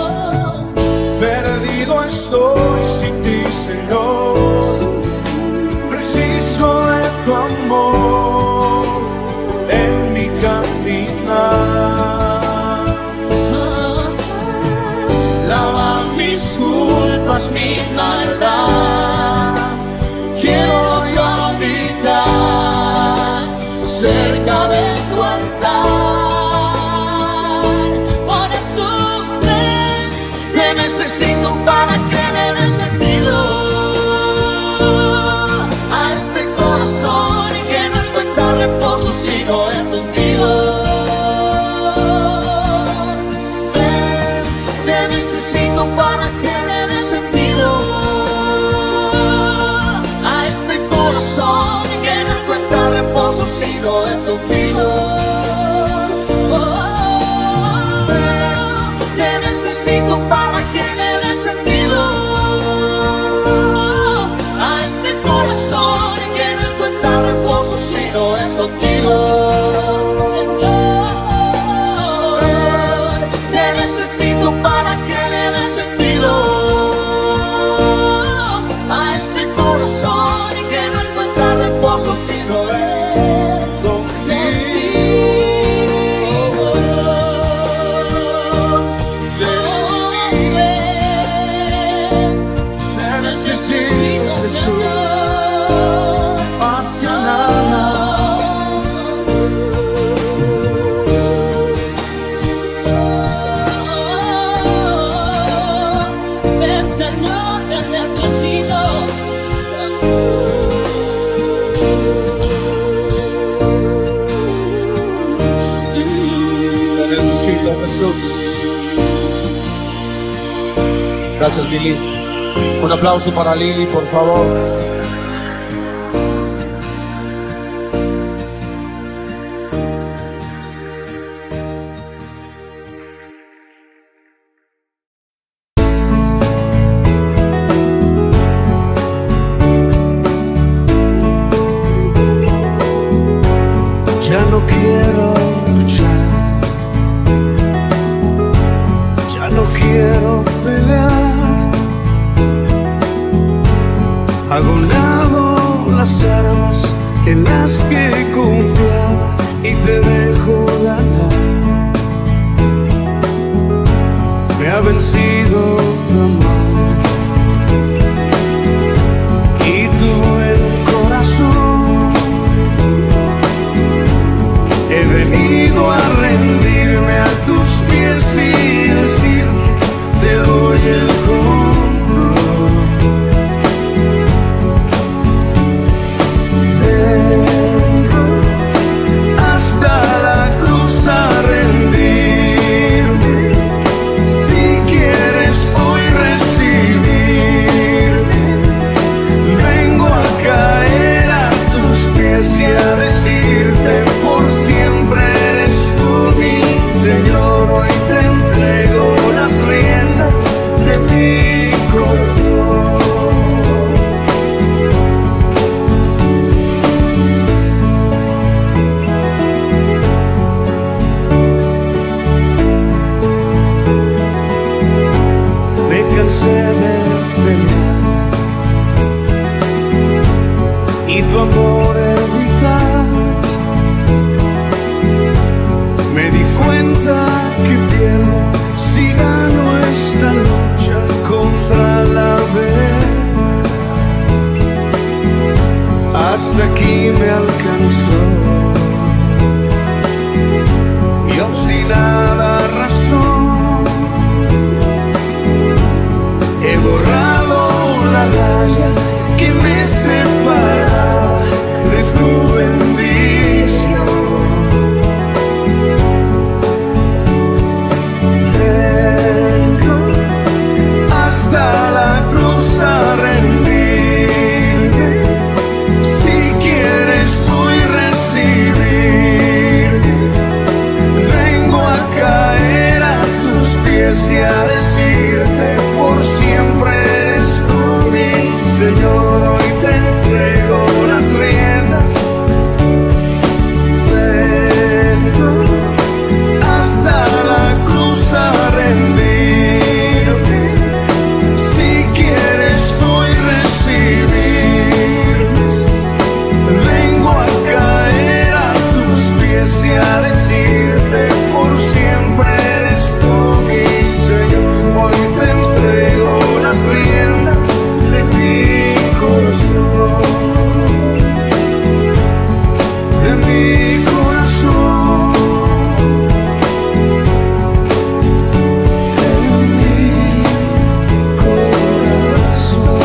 Perdido estoy sin ti, Señor, preciso de tu amor en mi caminar. Lava mis culpas, mi maldad. Quiero yo habitar cerca de tu altar. Por eso ven, te necesito para que le dé sentido a este corazón y que no encuentra reposo si no es contigo. Ven, te necesito para que le dé sentido a este corazón y que no encuentra reposo si no es contigo. Te necesito para que le dé sentido a este corazón y que no encuentra reposo si no es contigo. Señor, te necesito para que le dé sentido a este corazón y que no encuentra reposo si no es Jesús. Gracias, Lili. Un aplauso para Lili, por favor. Ya no quiero luchar, ya no quiero pelear. Hago un lado las armas en las que confiaba y te dejo ganar. Me ha vencido tu amor y tú el corazón. He venido a rendirme a tus pies y decirte, te doy el control. Vengo hasta la cruz a rendirme. Si quieres hoy recibirme, vengo a caer a tus pies y a decirte, por siempre eres tú mi Señor. Hoy te entrego las riendas de mi corazón. Me cansé de pelear y tu amor evitar. mi corazón, en mi corazón.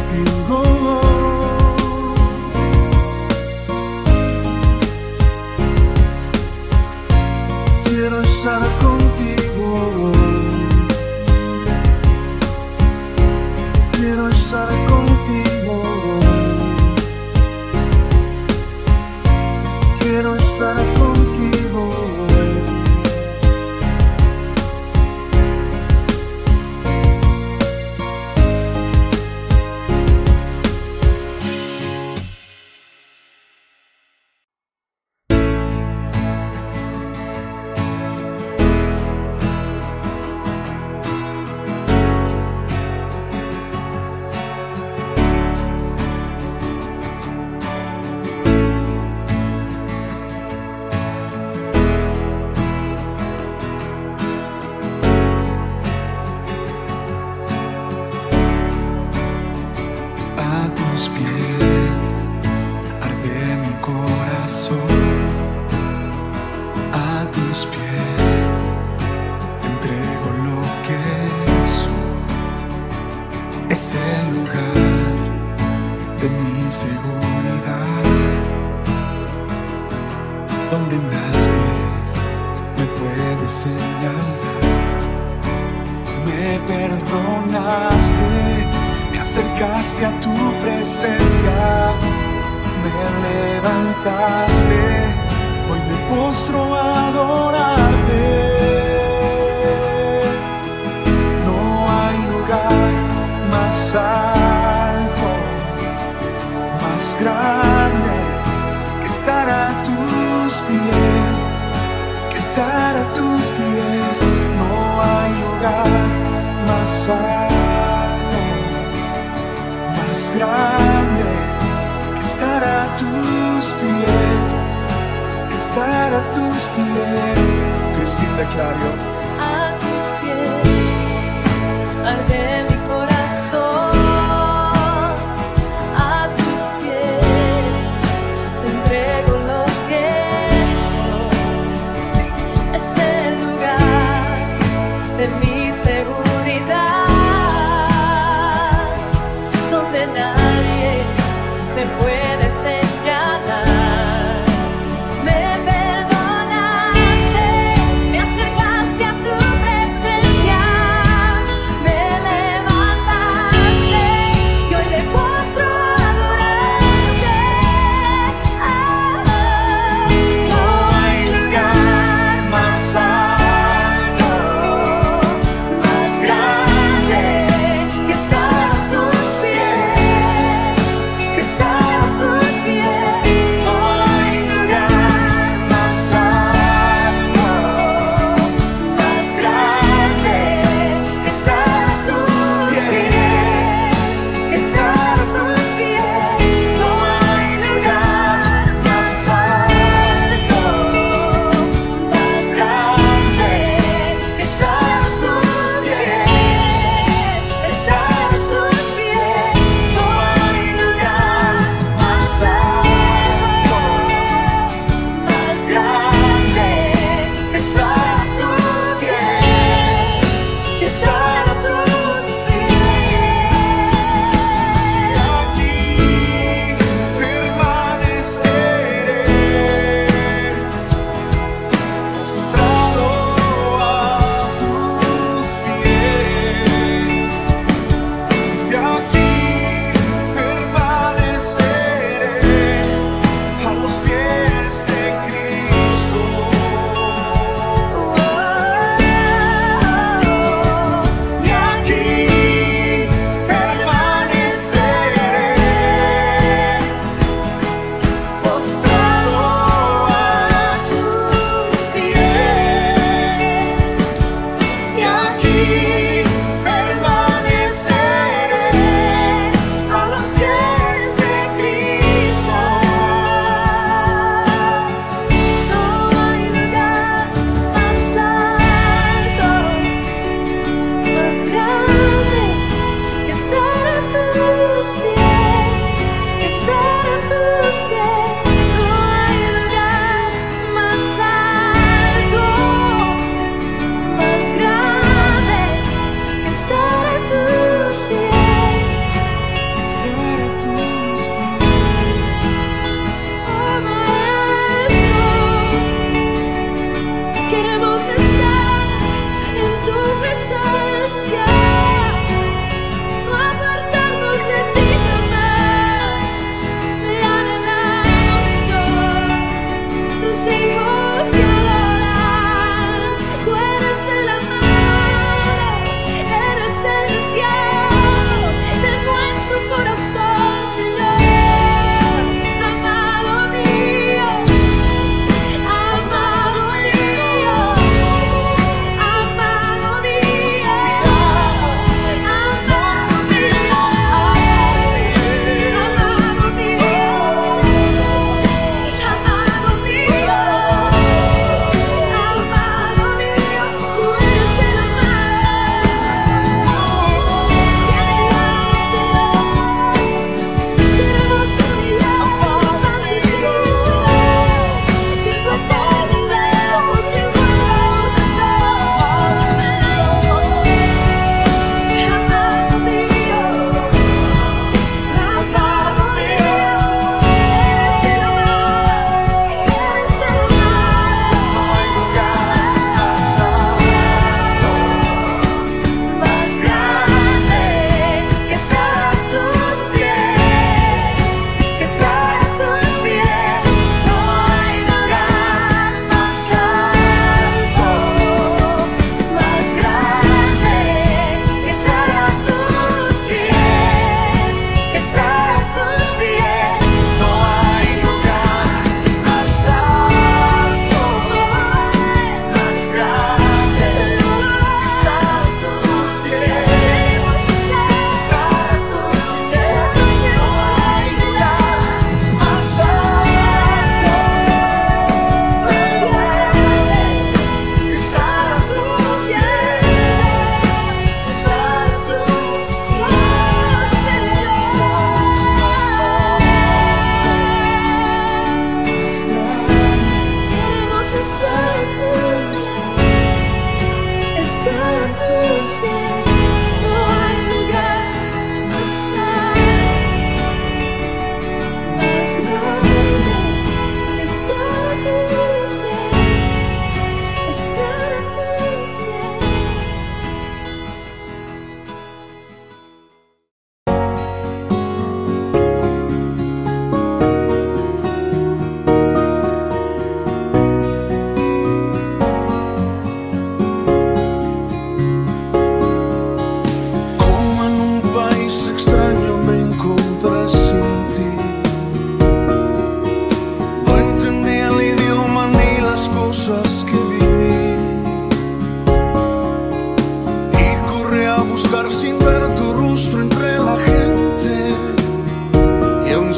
contigo. Quiero estar contigo. Quiero estar contigo. Quiero estar contigo. A tus pies arde mi corazón, a tus pies entrego lo que soy. Es el lugar de mi seguridad, donde nadie me puede señalar. Me perdonaste, me acercaste a tu presencia, me levantaste, hoy me postro a adorarte. No hay lugar más alto, más grande que estar a tus pies, que estar a tus pies. No hay lugar más alto, más grande que estar a tus pies, que estar a tus pies. Cristina Clario. A tus pies arde mi corazón, a tus pies te entrego lo que soy. Es el lugar de mi seguridad, donde nadie me puede señalar. Me perdonaste, me acercaste a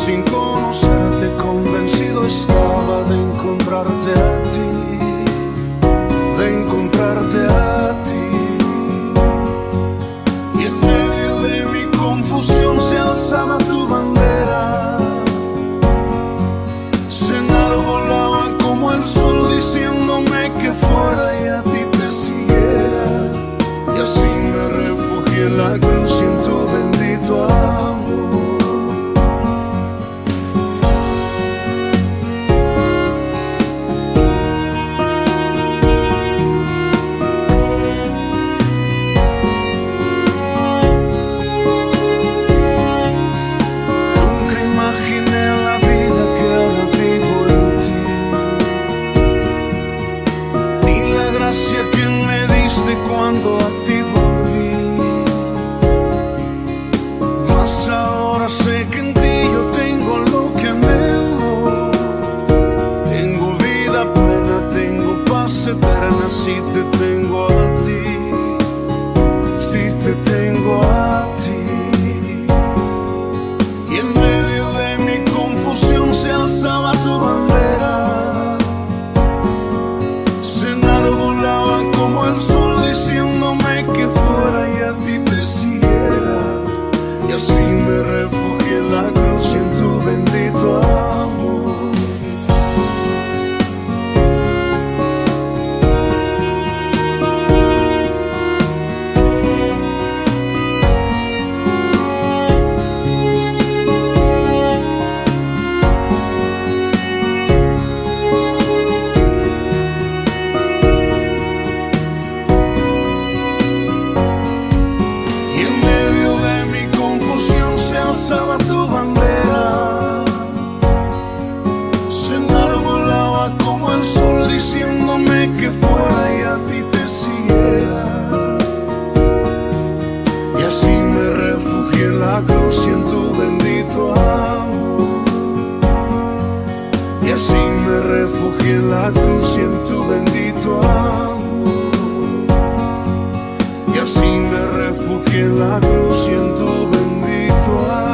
sin conocerte, convencido estaba de encontrarte a ti, de encontrarte a ti. Y en medio de mi confusión se alzaba tu bandera, se enarbolaba como el sol diciéndome que fuera y a ti te siguiera. Y así me refugié en la cruz y en tu bendito amor. Cuando a ti volví, mas ahora sé que en ti yo tengo lo que anhelo. Tengo vida plena, tengo paz eterna si te tengo a ti, si te tengo a ti. Y en medio de mi confusión se alzaba tu bandera, se enarbolaba como el sol diciéndome que fuera y a ti te siguiera. Y así me refugié en la cruz y en tu bendito amor. Tu bandera se enarbolaba como el sol diciéndome que fuera y a ti te siguiera. Y así me refugié en la cruz y en tu bendito amor. Y así me refugié en la cruz y en tu bendito amor. Y así me refugié en la cruz y en tu bendito amor.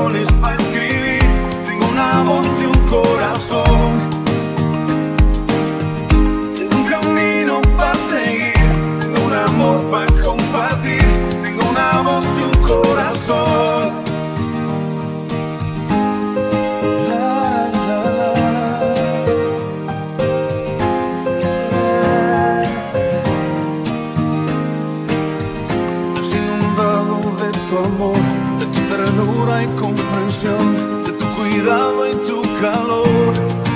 canciones para escribir, tengo una voz y un corazón. Tengo un camino para seguir, tengo un amor para compartir, tengo una voz y un corazón. De tu ternura y comprensión, de tu cuidado y tu calor.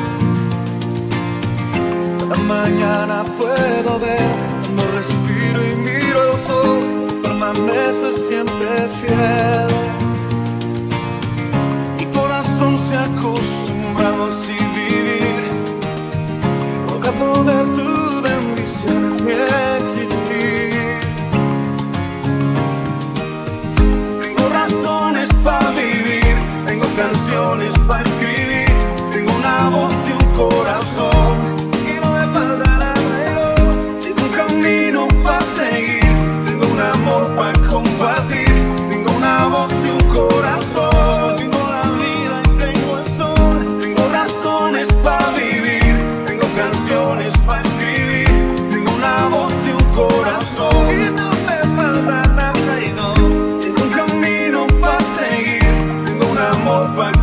Cada mañana puedo ver, cuando respiro y miro el sol, permaneces siempre fiel. Mi corazón se ha acostumbrado así vivir, rogando ver tu bendición en mi existir. Para vivir, tengo canciones para escribir, tengo una voz y un corazón y no me faltará nada. Tengo un camino para seguir, tengo un amor para compartir, tengo una voz y un corazón. Tengo la vida y tengo el sol, tengo razones para vivir, tengo canciones para escribir, tengo una voz y un corazón y no me falta nada. Tengo un camino para seguir, tengo un amor para